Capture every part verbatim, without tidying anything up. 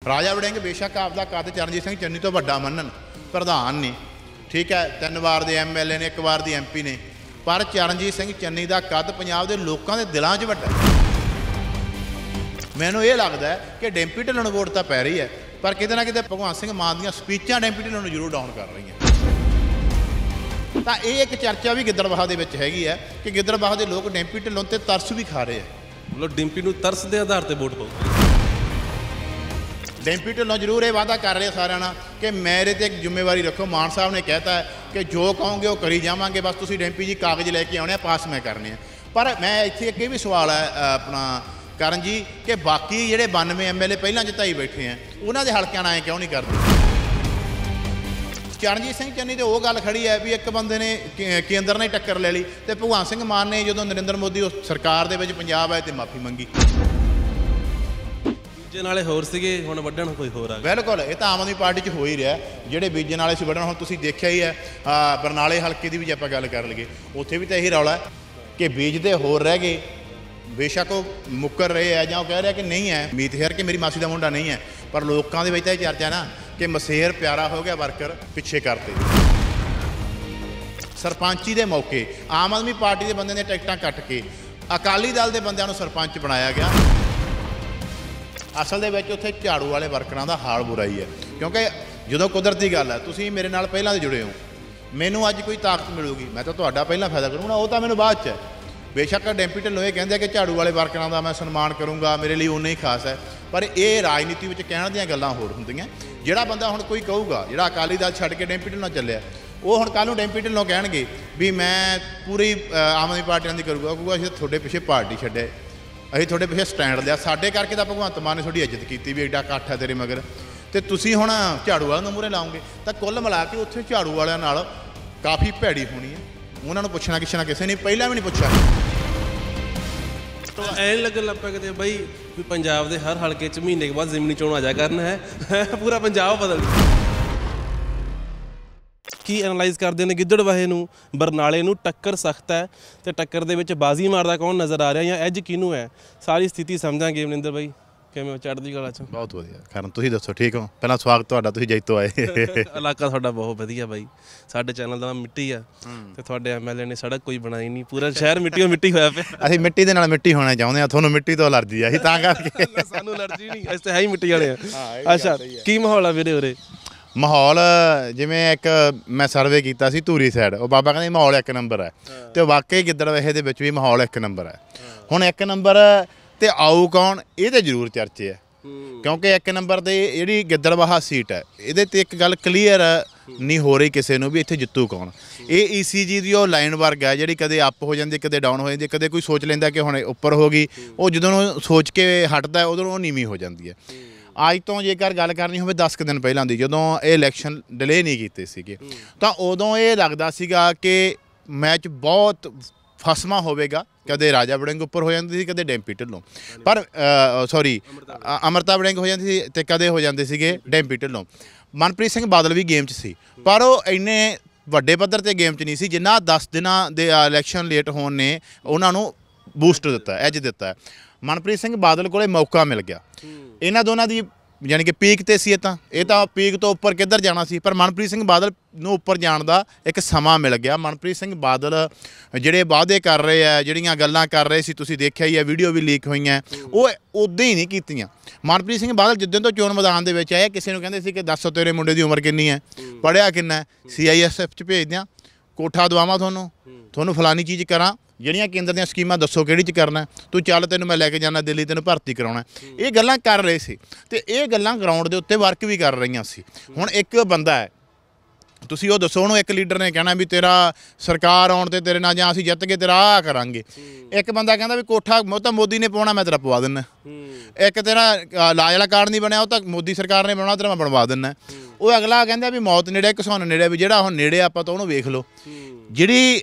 राजा वड़िंग बेशक आपका कद चरणजीत सिंह चन्नी तो वड्डा मनन प्रधान ने, ठीक है, तीन वार के एम एल ए ने, एक वार की एम पी ने, पर चरणजीत सिंह चन्नी का कद पंजाब के लोगों के दिलों च वड्डा। मैनूं ये लगता है कि डिंपी ढिल्लों नूं वोट तो पै रही है, पर किते ना किते भगवंत सिंह मान दी स्पीचां डिंपी ढिल्लों नूं जरूर डाउन कर रही हैं। तो ये एक चर्चा भी गिद्दड़बाह दे विच हैगी है कि गिद्दड़बाह के लोग डिंपी ढिल्लों ते तरस भी खा रहे हैं। मतलब डिंपी नूं तरस के आधार पर वोट पाओ। डिंपी ढिल्लों जरूर ये वादा कर रहे सारे ना कि मेरे ते एक जिम्मेवारी रखो। मान साहब ने कहता है कि जो कहोगे वो करी जावांगे, बस तुसीं डिंपी जी कागज़ लैके आने पास मैं करने हैं। पर मैं इत्थे एक भी सवाल है अपना करण जी कि बाकी जिहड़े बानवे एम एल ए पहलां जिताई बैठे हैं उन्हां दे हलकिआं नाल क्यों नहीं करदे? चरणजीत सिंह चन्नी तो वो गल खड़ी है भी एक बंदे ने केंद्र ने टक्कर ले ली तो भगवंत सिंह मान ने जो नरेंद्र मोदी उस सरकार दे विच पंजाब आए तो माफ़ी मंगी। बीजे नाले होर सीगे हुण वड्डण कोई होर आ गया। बिल्कुल ये तो आम आदमी पार्टी च हो ही रहा है। जिहड़े बीजे नाले सी वड्डण हुण तुसीं देखिआ ही है। बरनाले हल्के की भी जे आपां गल कर लईए उत्थे भी तो यही रौला है कि बीजते होर रह गए। बेशक वो मुकर रहे है जां कह रहे कि नहीं है मीत हेयर कि मेरी मासी का मुंडा नहीं है, पर लोगों के तो चर्चा ना कि मसेर प्यारा हो गया वर्कर पिछे करते। सरपंची के मौके आम आदमी पार्टी के बंदे ने टिकटां कट के अकाली दल के बंदिਆਂ ਨੂੰ सरपंच बनाया गया। असल ਦੇ उत्थे झाड़ू वाले वर्करां ਦਾ हाल बुरा ही है, क्योंकि जो कुदरती गल है तुसीं मेरे नाल पहलां दे जुड़े हो, मैनूं अज कोई ताकत मिलूगी मैं तो तुहाडा पहलां फायदा करूँगा, वो तो मैनूं बाद च है। बेशक डिंपी ढिल्लों ये कहते हैं कि झाड़ू वाले वर्करां का मैं सन्मान करूँगा, मेरे लिए उन्ना ही खास है, पर यह राजनीति में कहण दीयां गल्लां होर हुंदियां। जिहड़ा बंदा हुण कोई कहूगा जिहड़ा अकाली दल छड्ड के डिंपी ढिल्लों चलिया वो हुण कल नूं डिंपी ढिल्लों कहणगे भी मैं पूरी आम आदमी पार्टियां दी करूँगा, क्योंकि असीं तुहाडे पिछे पार्टी छड्डे, असीं तुहाडे पिछे स्टैंड लिया, साडे करके तां भगवंत मान ने तुहाडी इज्जत कीती भी एडा इकट्ठ है तेरे मगर, ते तुसीं हुण झाड़ू वालिਆਂ ਨੂੰ ਮੂਹਰੇ ਲਾਓਗੇ ਤਾਂ कुल मिला के उत्थे झाड़ू वालिਆਂ नाल काफ़ी भैड़ी होनी है। उन्हां नूं पुछना किसी ना किसी ने पहलां भी नहीं पुछा। तो ऐ लगन लग पिया कि बई भी पंजाब के हर हल्के च महीने के बाद जिमनी चोण आ जा करना है पूरा पंजाब बदल की एनालाइज़ करते हैं गिद्दड़बाहे नूं बरनाले नूं टक्कर सख्त है तो टक्कर दे विच बाजी मारदा कौन नज़र आ रहा या एज किनू है सारी स्थिति समझांगे। मनिंदर भाई किवें चढ़दी कला च? बहुत वधिया कारण तुसीं दसो ठीक हो? पहला स्वागत तुहाडा, तुसीं जैतों आए। इलाका तुहाडा बहुत वधिया बाई, साडे चैनल दा मिट्टी आ ते तुहाडे एम एल ए ने सड़क कोई बनाई नहीं, पूरा शहर मिट्टी मिट्टी होया पिया। ਅਸੀਂ ਮਿੱਟੀ ਦੇ ਨਾਲ ਮਿੱਟੀ ਹੋਣਾ ਚਾਹੁੰਦੇ ਆ, ਤੁਹਾਨੂੰ ਮਿੱਟੀ ਤੋਂ ਅਲਰਜੀ ਆ, ਅਸੀਂ ਤਾਂ ਕਰਕੇ ਸਾਨੂੰ ਅਲਰਜੀ ਨਹੀਂ, ਅਸੀਂ ਤਾਂ ਹੈ ਹੀ ਮਿੱਟੀ ਵਾਲੇ ਆ। ਅੱਛਾ ਕੀ ਮਾਹੌਲ ਆ ਵੀਰੇ ਉਰੇ? ਮਾਹੌਲ ਜਿਵੇਂ ਇੱਕ ਮੈਂ ਸਰਵੇ ਕੀਤਾ ਸੀ ਧੂਰੀ ਸਾਈਡ, ਉਹ ਬਾਬਾ ਕਹਿੰਦੇ ਮਾਹੌਲ ਇੱਕ ਨੰਬਰ ਹੈ ਤੇ ਵਾਕਈ ਗਿੱਦੜਬਾਹੇ ਦੇ ਵਿੱਚ ਵੀ ਮਾਹੌਲ ਇੱਕ ਨੰਬਰ ਹੈ। ਹੁਣ ਇੱਕ ਨੰਬਰ ਤੇ ਆਊ ਕੌਣ ਇਹ ਤੇ ਜ਼ਰੂਰ ਚਰਚੇ ਹੈ, ਕਿਉਂਕਿ ਇੱਕ ਨੰਬਰ ਤੇ ਜਿਹੜੀ ਗਿੱਦੜਬਾਹਾ ਸੀਟ ਹੈ ਇਹਦੇ ਤੇ ਇੱਕ ਗੱਲ ਕਲੀਅਰ ਨਹੀਂ ਹੋ ਰਹੀ ਕਿਸੇ ਨੂੰ ਵੀ ਇੱਥੇ ਜਿੱਤੂ ਕੌਣ। ਇਹ ਈ ਸੀ ਜੀ ਦੀ ਉਹ ਲਾਈਨ ਵਰਗ ਹੈ ਜਿਹੜੀ ਕਦੇ ਅੱਪ ਹੋ ਜਾਂਦੀ ਕਦੇ ਡਾਊਨ ਹੋ ਜਾਂਦੀ, ਕਦੇ ਕੋਈ ਸੋਚ ਲੈਂਦਾ ਕਿ ਹੁਣ ਉੱਪਰ ਹੋ ਗਈ, ਉਹ ਜਦੋਂ ਉਹ ਸੋਚ ਕੇ ਹਟਦਾ ਉਦੋਂ ਉਹ ਨੀਵੀਂ ਹੋ ਜਾਂਦੀ ਹੈ। ਅੱਜ ਤੋਂ ਜੇਕਰ ਗੱਲ ਕਰਨੀ ਹੋਵੇ ਦਸ ਕੁ ਦਿਨ ਪਹਿਲਾਂ ਦੀ ਜਦੋਂ ਇਹ ਇਲੈਕਸ਼ਨ ਡਿਲੇ ਨਹੀਂ ਕੀਤੇ ਸੀਗੇ ਤਾਂ ਉਦੋਂ ਇਹ ਲੱਗਦਾ ਸੀਗਾ ਕਿ ਮੈਚ ਬਹੁਤ ਫਸਮਾ ਹੋਵੇਗਾ, ਕਦੇ ਰਾਜਾ ਵੜਿੰਗ ਉੱਪਰ ਹੋ ਜਾਂਦੀ ਸੀ ਕਦੇ ਡਿੰਪੀ ਢਿੱਲੋਂ, ਪਰ ਸੌਰੀ ਅਮਰਤਾ ਵੜਿੰਗ ਹੋ ਜਾਂਦੀ ਸੀ ਅਤੇ ਕਦੇ ਹੋ ਜਾਂਦੇ ਸੀਗੇ ਡਿੰਪੀ ਢਿੱਲੋਂ। ਮਨਪ੍ਰੀਤ ਸਿੰਘ ਬਾਦਲ ਵੀ ਗੇਮ 'ਚ ਸੀ ਪਰ ਉਹ ਇੰਨੇ ਵੱਡੇ ਪੱਧਰ 'ਤੇ ਗੇਮ 'ਚ ਨਹੀਂ ਸੀ ਜਿੰਨਾ ਦਸ ਦਿਨਾਂ ਦੇ ਇਲੈਕਸ਼ਨ ਲੇਟ ਹੋਣ ਨੇ ਉਹਨਾਂ ਨੂੰ ਬੂਸਟ ਦਿੱਤਾ, ਐਜ ਦਿੱਤਾ। ਮਨਪ੍ਰੀਤ ਸਿੰਘ ਬਾਦਲ ਕੋਲੇ ਮੌਕਾ ਮਿਲ ਗਿਆ, ਇਹਨਾਂ ਦੋਨਾਂ ਦੀ ਯਾਨੀ ਕਿ ਪੀਕ 'ਤੇ ਸੀ, ਇਹ ਤਾਂ ਇਹ ਤਾਂ ਪੀਕ ਤੋਂ ਉੱਪਰ ਕਿੱਧਰ ਜਾਣਾ ਸੀ, ਪਰ ਮਨਪ੍ਰੀਤ ਸਿੰਘ ਬਾਦਲ ਨੂੰ ਉੱਪਰ ਜਾਣ ਦਾ ਇੱਕ ਸਮਾਂ ਮਿਲ ਗਿਆ। ਮਨਪ੍ਰੀਤ ਸਿੰਘ ਬਾਦਲ ਜਿਹੜੇ ਵਾਅਦੇ ਕਰ ਰਹੇ ਆ, ਜਿਹੜੀਆਂ ਗੱਲਾਂ ਕਰ ਰਹੇ ਸੀ ਤੁਸੀਂ ਦੇਖਿਆ ਹੀ ਹੈ, ਵੀਡੀਓ ਵੀ ਲੀਕ ਹੋਈਆਂ, ਉਹ ਉੱਦਾਂ ਹੀ ਨਹੀਂ ਕੀਤੀਆਂ। ਮਨਪ੍ਰੀਤ ਸਿੰਘ ਬਾਦਲ ਜਿੱਦਣ ਤੋਂ ਚੋਣ ਮੈਦਾਨ ਦੇ ਵਿੱਚ ਆਏ ਕਿਸੇ ਨੂੰ ਕਹਿੰਦੇ ਸੀ ਕਿ ਦੱਸੋ ਤੇਰੇ ਮੁੰਡੇ ਦੀ ਉਮਰ ਕਿੰਨੀ ਹੈ, ਪੜ੍ਹਿਆ ਕਿੰਨਾ, ਸੀ ਆਈ ਐਸ ਐਫ 'ਚ ਭੇਜ ਦਿਆਂ, ਕੋਠਾ ਦਵਾਵਾਂ ਤੁਹਾਨੂੰ, ਤੁਹਾਨੂੰ ਫਲਾਨੀ ਚੀਜ਼ ਕਰਾਂ, ਜਿਹੜੀਆਂ ਕੇਂਦਰ ਦੀਆਂ ਸਕੀਮਾਂ ਦੱਸੋ ਕਿਹੜੀ 'ਚ ਕਰਨਾ, ਤੂੰ ਚੱਲ ਤੈਨੂੰ ਮੈਂ ਲੈ ਕੇ ਜਾਣਾ ਦਿੱਲੀ, ਤੈਨੂੰ ਭਰਤੀ ਕਰਾਉਣਾ, ਇਹ ਗੱਲਾਂ ਕਰ ਰਹੇ ਸੀ ਅਤੇ ਇਹ ਗੱਲਾਂ ਗਰਾਊਂਡ ਦੇ ਉੱਤੇ ਵਰਕ ਵੀ ਕਰ ਰਹੀਆਂ ਸੀ। ਹੁਣ ਇੱਕ ਬੰਦਾ ਹੈ ਤੁਸੀਂ ਉਹ ਦੱਸੋ ਉਹਨੂੰ, ਇੱਕ ਲੀਡਰ ਨੇ ਕਹਿਣਾ ਵੀ ਤੇਰਾ ਸਰਕਾਰ ਆਉਣ 'ਤੇ ਤੇਰੇ ਨਾਲ ਜਾਂ ਅਸੀਂ ਜਿੱਤ ਕੇ ਤੇਰਾ ਆਹ ਕਰਾਂਗੇ, ਇੱਕ ਬੰਦਾ ਕਹਿੰਦਾ ਵੀ ਕੋਠਾ ਉਹ ਤਾਂ ਮੋਦੀ ਨੇ ਪਾਉਣਾ ਮੈਂ ਤੇਰਾ ਪਵਾ ਦਿੰਦਾ, ਇੱਕ ਤੇਰਾ ਇਲਾਜ ਵਾਲਾ ਕਾਰਡ ਨਹੀਂ ਬਣਿਆ ਉਹ ਤਾਂ ਮੋਦੀ ਸਰਕਾਰ ਨੇ ਬਣਾਉਣਾ ਤੇਰਾ ਮੈਂ ਬਣਵਾ ਦਿੰਦਾ, ਉਹ ਅਗਲਾ ਕਹਿੰਦਾ ਵੀ ਮੌਤ ਨੇੜੇ ਘਸੁੰਨ ਨੇੜੇ, ਵੀ ਜਿਹੜਾ ਹੁਣ ਨੇੜੇ ਆਪਾਂ ਤਾਂ ਉਹਨੂੰ ਵੇਖ ਲਓ। ਜਿਹੜੀ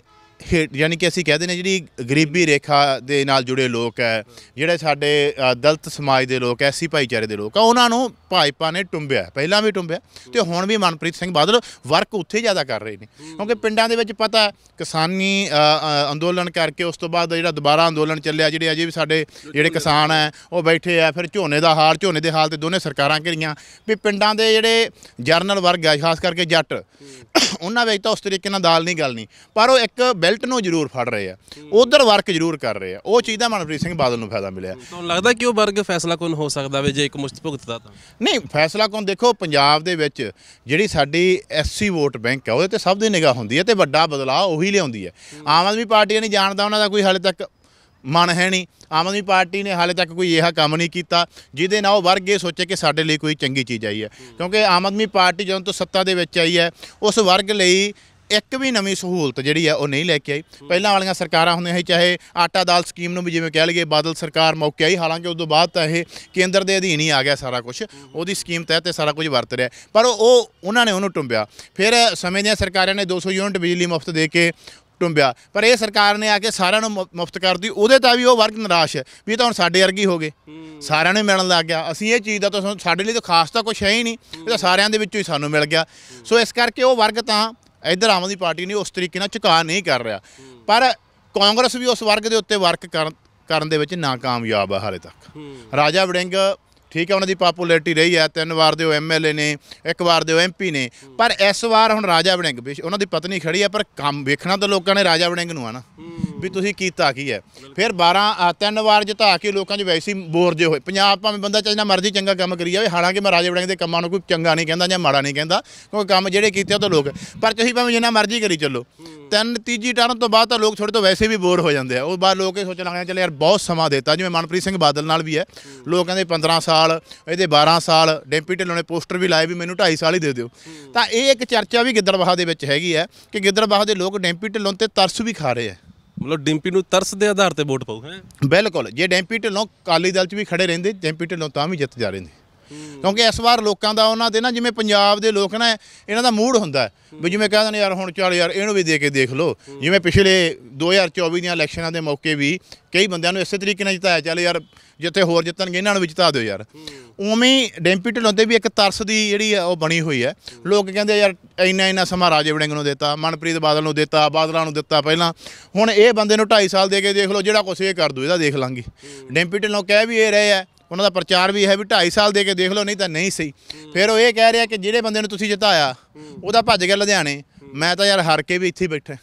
ਹੇਠ ਯਾਨੀ ਕਿ ਅਸੀਂ ਕਹਿੰਦੇ ਨੇ ਜਿਹੜੀ ਗਰੀਬੀ ਰੇਖਾ ਦੇ ਨਾਲ ਜੁੜੇ ਲੋਕ ਹੈ, ਜਿਹੜੇ ਸਾਡੇ ਅ, ਦਲਿਤ ਸਮਾਜ ਦੇ ਲੋਕ, ਐਸੀ ਭਾਈਚਾਰੇ ਦੇ ਲੋਕ ਆ, ਉਹਨਾਂ ਨੂੰ ਭਾਜਪਾ ਨੇ ਟੁੰਬਿਆ, ਪਹਿਲਾਂ ਵੀ ਟੁੰਬਿਆ ਤੇ ਹੁਣ ਵੀ ਮਨਪ੍ਰੀਤ ਸਿੰਘ ਬਾਦਲ ਵਰਕ ਉੱਥੇ ਜ਼ਿਆਦਾ ਕਰ ਰਹੇ ਨੇ, ਕਿਉਂਕਿ ਪਿੰਡਾਂ ਦੇ ਵਿੱਚ ਪਤਾ ਕਿਸਾਨੀ ਅ, ਅ, ਅੰਦੋਲਨ ਕਰਕੇ ਉਸ ਤੋਂ ਬਾਅਦ ਜਿਹੜਾ ਦੁਬਾਰਾ ਅੰਦੋਲਨ ਚੱਲਿਆ, ਜਿਹੜੇ ਅਜੇ ਵੀ ਸਾਡੇ ਜਿਹੜੇ ਕਿਸਾਨ ਹੈ ਉਹ ਬੈਠੇ ਆ, ਫਿਰ ਝੋਨੇ ਦਾ ਹਾਲ ਝੋਨੇ ਦੇ ਹਾਲ ਤੇ ਦੋਨੇ ਸਰਕਾਰਾਂ ਘਿਰੀਆਂ ਵੀ ਪਿੰਡਾਂ ਦੇ ਜਿਹੜੇ ਜਰਨਲ ਵਰਗ ਹੈ, ਖਾਸ ਕਰਕੇ ਜੱਟ, ਉਹਨਾਂ ਵਿੱਚ ਤਾਂ ਉਸ ਤਰੀਕੇ ਨਾਲ ਦਾਲ ਨਹੀਂ ਗੱਲ ਨਹੀਂ, ਪਰ ਉਹ ਇੱਕ ਬੈਲਟ ਨੂੰ ਜ਼ਰੂਰ ਫੜ ਰਹੇ ਆ, ਉਧਰ ਵਰਕ ਜ਼ਰੂਰ ਕਰ ਰਹੇ ਆ, ਉਹ ਚੀਜ਼ ਦਾ ਮਨਪ੍ਰੀਤ ਸਿੰਘ ਬਾਦਲ ਨੂੰ ਫਾਇਦਾ ਮਿਲਿਆ। ਤੁਹਾਨੂੰ ਲੱਗਦਾ ਕਿ ਉਹ ਵਰਗ ਫੈਸਲਾ ਕੌਣ ਹੋ ਸਕਦਾ ਵੇ ਜੇ ਇੱਕ ਮੁਸ਼ਤ ਭੁਗਤਦਾ ਤਾਂ? ਨਹੀਂ, ਫੈਸਲਾ ਕੌਣ, ਦੇਖੋ ਪੰਜਾਬ ਦੇ ਵਿੱਚ ਜਿਹੜੀ ਸਾਡੀ ਐਸਸੀ ਵੋਟ ਬੈਂਕ ਹੈ ਉਹਦੇ ਤੇ ਸਭ ਦੀ ਨਿਗਾਹ ਹੁੰਦੀ ਹੈ ਤੇ ਵੱਡਾ ਬਦਲਾਅ ਉਹੀ ਲਿਆਉਂਦੀ ਹੈ। ਆਮ ਆਦਮੀ ਪਾਰਟੀ ਨਹੀਂ ਜਾਣਦਾ, ਉਹਨਾਂ ਦਾ ਕੋਈ ਹਾਲੇ ਤੱਕ ਮਨ ਹੈ ਨਹੀਂ, ਆਮ ਆਦਮੀ ਪਾਰਟੀ ਨੇ ਹਾਲੇ ਤੱਕ ਕੋਈ ਇਹੋ ਕੰਮ ਨਹੀਂ ਕੀਤਾ ਜਿਹਦੇ ਨਾਲ ਉਹ ਵਰਗ ਇਹ ਸੋਚੇ ਕਿ ਸਾਡੇ ਲਈ ਕੋਈ ਚੰਗੀ ਚੀਜ਼ ਆਈ ਹੈ, ਕਿਉਂਕਿ ਆਮ ਆਦਮੀ ਪਾਰਟੀ ਜਦੋਂ ਤੋਂ ਸੱਤਾ ਦੇ ਵਿੱਚ ਆਈ ਹੈ ਉਸ ਵਰਗ ਲਈ ਇੱਕ ਵੀ ਨਵੀਂ ਸਹੂਲਤ ਜਿਹੜੀ ਹੈ ਉਹ ਨਹੀਂ ਲੈ ਕੇ ਆਈ। ਪਹਿਲਾਂ ਵਾਲੀਆਂ ਸਰਕਾਰਾਂ ਹੁੰਦੀਆਂ ਸੀ, ਚਾਹੇ ਆਟਾ ਦਾਲ ਸਕੀਮ ਨੂੰ ਵੀ ਜਿਵੇਂ ਕਹਿ ਲਈਏ ਬਾਦਲ ਸਰਕਾਰ ਮੌਕੇ ਆਈ, ਹਾਲਾਂਕਿ ਉਸ ਤੋਂ ਬਾਅਦ ਤਾਂ ਇਹ ਕੇਂਦਰ ਦੇ ਅਧੀਨ ਹੀ ਆ ਗਿਆ ਸਾਰਾ ਕੁਝ, ਉਹਦੀ ਸਕੀਮ ਤਹਿਤ ਸਾਰਾ ਕੁਝ ਵਰਤ ਰਿਹਾ, ਪਰ ਉਹ ਉਹਨਾਂ ਨੇ ਉਹਨੂੰ ਟੁੰਬਿਆ। ਫਿਰ ਸਮੇਂ ਦੀਆਂ ਸਰਕਾਰਾਂ ਨੇ ਦੋ ਸੌ ਯੂਨਿਟ ਬਿਜਲੀ ਮੁਫਤ ਦੇ ਕੇ ਟੁੰਬਿਆ, ਪਰ ਇਹ ਸਰਕਾਰ ਨੇ ਆ ਕੇ ਸਾਰਿਆਂ ਨੂੰ ਮੁਫਤ ਕਰਦੀ, ਉਹਦੇ ਤਾਂ ਵੀ ਉਹ ਵਰਗ ਨਿਰਾਸ਼ ਹੈ ਵੀ ਇਹ ਤਾਂ ਹੁਣ ਸਾਡੇ ਵਰਗੀ ਹੋ ਗਏ, ਸਾਰਿਆਂ ਨੂੰ ਮਿਲਣ ਲੱਗ ਗਿਆ। ਅਸੀਂ ਇਹ ਚੀਜ਼ ਦਾ ਤਾਂ ਸਾਡੇ ਲਈ ਤਾਂ ਖਾਸ ਤਾਂ ਕੁਛ ਹੈ ਹੀ ਨਹੀਂ, ਇਹ ਤਾਂ ਸਾਰਿਆਂ ਦੇ ਵਿੱਚੋਂ ਹੀ ਸਾਨੂੰ ਮਿਲ ਗਿਆ। ਸੋ ਇਸ ਕਰਕੇ ਉਹ ਵਰਗ ਤਾਂ ਇੱਧਰ ਆਮ ਆਦਮੀ ਪਾਰਟੀ ਨੇ ਉਸ ਤਰੀਕੇ ਨਾਲ ਝੁਕਾ ਨਹੀਂ ਕਰ ਰਿਹਾ, ਪਰ ਕਾਂਗਰਸ ਵੀ ਉਸ ਵਰਗ ਦੇ ਉੱਤੇ ਵਰਕ ਕਰਨ ਕਰਨ ਦੇ ਵਿੱਚ ਨਾਕਾਮਯਾਬ ਆ ਹਾਲੇ ਤੱਕ। ਰਾਜਾ ਵੜਿੰਗ ਠੀਕ ਹੈ, ਉਹਨਾਂ ਦੀ ਪਾਪੂਲੈਰਿਟੀ ਰਹੀ ਹੈ, ਤਿੰਨ ਵਾਰ ਦੇ ਉਹ ਐਮ ਐਲ ਏ ਨੇ, ਇੱਕ ਵਾਰ ਦੇ ਉਹ ਐਮ ਪੀ ਨੇ, ਪਰ ਇਸ ਵਾਰ ਹੁਣ ਰਾਜਾ ਵੜਿੰਗ ਉਹਨਾਂ ਦੀ ਪਤਨੀ ਖੜੀ ਹੈ, ਪਰ ਕੰਮ ਵੇਖਣਾ ਤਾਂ ਲੋਕਾਂ ਨੇ ਰਾਜਾ ਵੜਿੰਗ ਨੂੰ ਆ ਨਾ ਵੀ ਤੁਸੀਂ ਕੀਤਾ ਕੀ ਹੈ। ਫਿਰ ਬਾਰਾਂ ਤਿੰਨ ਵਾਰ ਜਿਤਾ ਕੇ ਲੋਕਾਂ 'ਚ ਵੈਸੇ ਹੀ ਬੋਰ ਜੇ ਹੋਏ। ਪੰਜਾਬ ਭਾਵੇਂ ਬੰਦਾ ਚਾਹੇ ਮਰਜ਼ੀ ਚੰਗਾ ਕੰਮ ਕਰੀ ਜਾਵੇ, ਹਾਲਾਂਕਿ ਮੈਂ ਰਾਜਾ ਵੜਿੰਗ ਦੇ ਕੰਮਾਂ ਨੂੰ ਕੋਈ ਚੰਗਾ ਨਹੀਂ ਕਹਿੰਦਾ ਜਾਂ ਮਾੜਾ ਨਹੀਂ ਕਹਿੰਦਾ, ਕਿਉਂਕਿ ਕੰਮ ਜਿਹੜੇ ਕੀਤੇ ਉਹ ਤਾਂ ਲੋਕ, ਪਰ ਤੁਸੀਂ ਭਾਵੇਂ ਜਿੰਨਾ ਮਰਜ਼ੀ ਕਰੀ ਚੱਲੋ, ਤਿੰਨ ਤੀਜੀ ਟਰਨ ਤੋਂ ਬਾਅਦ ਤਾਂ ਲੋਕ ਥੋੜ੍ਹੇ ਤੋਂ ਵੈਸੇ ਵੀ ਬੋਰ ਹੋ ਜਾਂਦੇ ਆ। ਉਹ ਬਾਅਦ ਲੋਕ ਇਹ ਸੋਚਣ ਲੱਗ ਜਾਂਦੇ ਚੱਲ ਯਾਰ ਬਹੁਤ ਸਮਾਂ ਦਿੱਤਾ, ਜਿਵੇਂ ਮਨਪ੍ਰੀਤ ਸਿੰਘ ਬਾਦਲ ਨਾਲ ਵੀ ਹੈ, ਲੋਕ ਕਹਿੰਦੇ ਪੰਦਰਾਂ ਸਾਲ, ਇਹਦੇ ਬਾਰਾਂ ਸਾਲ, ਡੈਂਪੀ ਢਿੱਲੋਂ ਨੇ ਪੋਸਟਰ ਵੀ ਲਾਏ ਵੀ ਮੈਨੂੰ ਢਾਈ ਸਾਲ ਹੀ ਦੇ ਦਿਓ। ਤਾਂ ਇਹ ਇੱਕ ਚਰਚਾ ਵੀ ਗਿੱਦੜਬਾਹਾ ਦੇ ਵਿੱਚ ਹੈਗੀ ਹੈ ਕਿ ਗਿੱਦੜਬਾਹਾ ਦੇ ਲੋਕ ਡੈਂਪੀ ਢਿੱਲੋਂ ਤੇ ਤਰਸ ਵੀ ਖਾ ਰਹੇ ਆ, ਮਤਲਬ ਡਿੰਪੀ ਨੂੰ ਤਰਸ ਦੇ ਆਧਾਰ ਤੇ ਵੋਟ ਪਾਉ ਹੈ। ਬਿਲਕੁਲ, ਜੇ ਡੈਂਪੀ ਢਿੱਲੋਂ ਅਕਾਲੀ ਦਲ 'ਚ ਵੀ ਖੜੇ ਰਹਿੰਦੇ, ਡੈਂਪੀ ਢਿੱਲੋਂ ਤਾਂ ਵੀ ਜਿੱਤ ਜਾ ਰਹੇ ਨੇ, ਕਿਉਂਕਿ ਇਸ ਵਾਰ ਲੋਕਾਂ ਦਾ ਉਹਨਾਂ ਦੇ ਨਾ, ਜਿਵੇਂ ਪੰਜਾਬ ਦੇ ਲੋਕ ਨਾ ਇਹਨਾਂ ਦਾ ਮੂਡ ਹੁੰਦਾ ਵੀ ਜਿਵੇਂ ਕਹਿੰਦੇ ਨੇ ਯਾਰ ਹੁਣ ਚੱਲ ਯਾਰ ਇਹਨੂੰ ਵੀ ਦੇ ਕੇ ਦੇਖ ਲਓ, ਜਿਵੇਂ ਪਿਛਲੇ ਦੋ ਹਜ਼ਾਰ ਚੌਵੀ ਦੀਆਂ ਇਲੈਕਸ਼ਨਾਂ ਦੇ ਮੌਕੇ ਵੀ ਕਈ ਬੰਦਿਆਂ ਨੂੰ ਇਸੇ ਤਰੀਕੇ ਨਾਲ ਜਿਤਾਇਆ, ਚੱਲ ਯਾਰ ਜਿੱਥੇ ਹੋਰ ਜਿੱਤਣਗੇ ਇਹਨਾਂ ਨੂੰ ਵੀ ਜਿਤਾ ਦਿਓ ਯਾਰ। ਉਵੇਂ ਹੀ ਡੈਂਪੀ ਢਿੱਲੋਂ 'ਤੇ ਵੀ ਇੱਕ ਤਰਸ ਦੀ ਜਿਹੜੀ ਆ ਉਹ ਬਣੀ ਹੋਈ ਹੈ। ਲੋਕ ਕਹਿੰਦੇ ਯਾਰ ਇੰਨਾ ਇੰਨਾ ਸਮਾਂ ਰਾਜੇ ਵੜਿੰਗ ਨੂੰ ਦਿੱਤਾ, ਮਨਪ੍ਰੀਤ ਬਾਦਲ ਨੂੰ ਦਿੱਤਾ, ਬਾਦਲਾਂ ਨੂੰ ਦਿੱਤਾ ਪਹਿਲਾਂ, ਹੁਣ ਇਹ ਬੰਦੇ ਨੂੰ ਢਾਈ ਸਾਲ ਦੇ ਕੇ ਦੇਖ ਲਓ, ਜਿਹੜਾ ਕੁਛ ਇਹ ਕਰ ਦੂ ਇਹਦਾ ਦੇਖ ਲਾਂਗੇ। ਡੈਂਪੀ ਢਿੱਲੋਂ ਕਹਿ ਵੀ ਇਹ ਰਹੇ ਆ, ਉਹਨਾਂ ਦਾ ਪ੍ਰਚਾਰ ਵੀ ਹੈ ਵੀ ਢਾਈ ਸਾਲ ਦੇ ਕੇ ਦੇਖ ਲਓ, ਨਹੀਂ ਤਾਂ ਨਹੀਂ ਸਹੀ। ਫਿਰ ਉਹ ਇਹ ਕਹਿ ਰਿਹਾ ਕਿ ਜਿਹੜੇ ਬੰਦੇ ਨੂੰ ਤੁਸੀਂ ਜਿਤਾਇਆ ਉਹਦਾ ਭੱਜ ਗਿਆ ਲੁਧਿਆਣੇ, ਮੈਂ ਤਾਂ ਯਾਰ ਹਾਰ ਕੇ ਵੀ ਇੱਥੇ ਹੀ ਬੈਠਾ।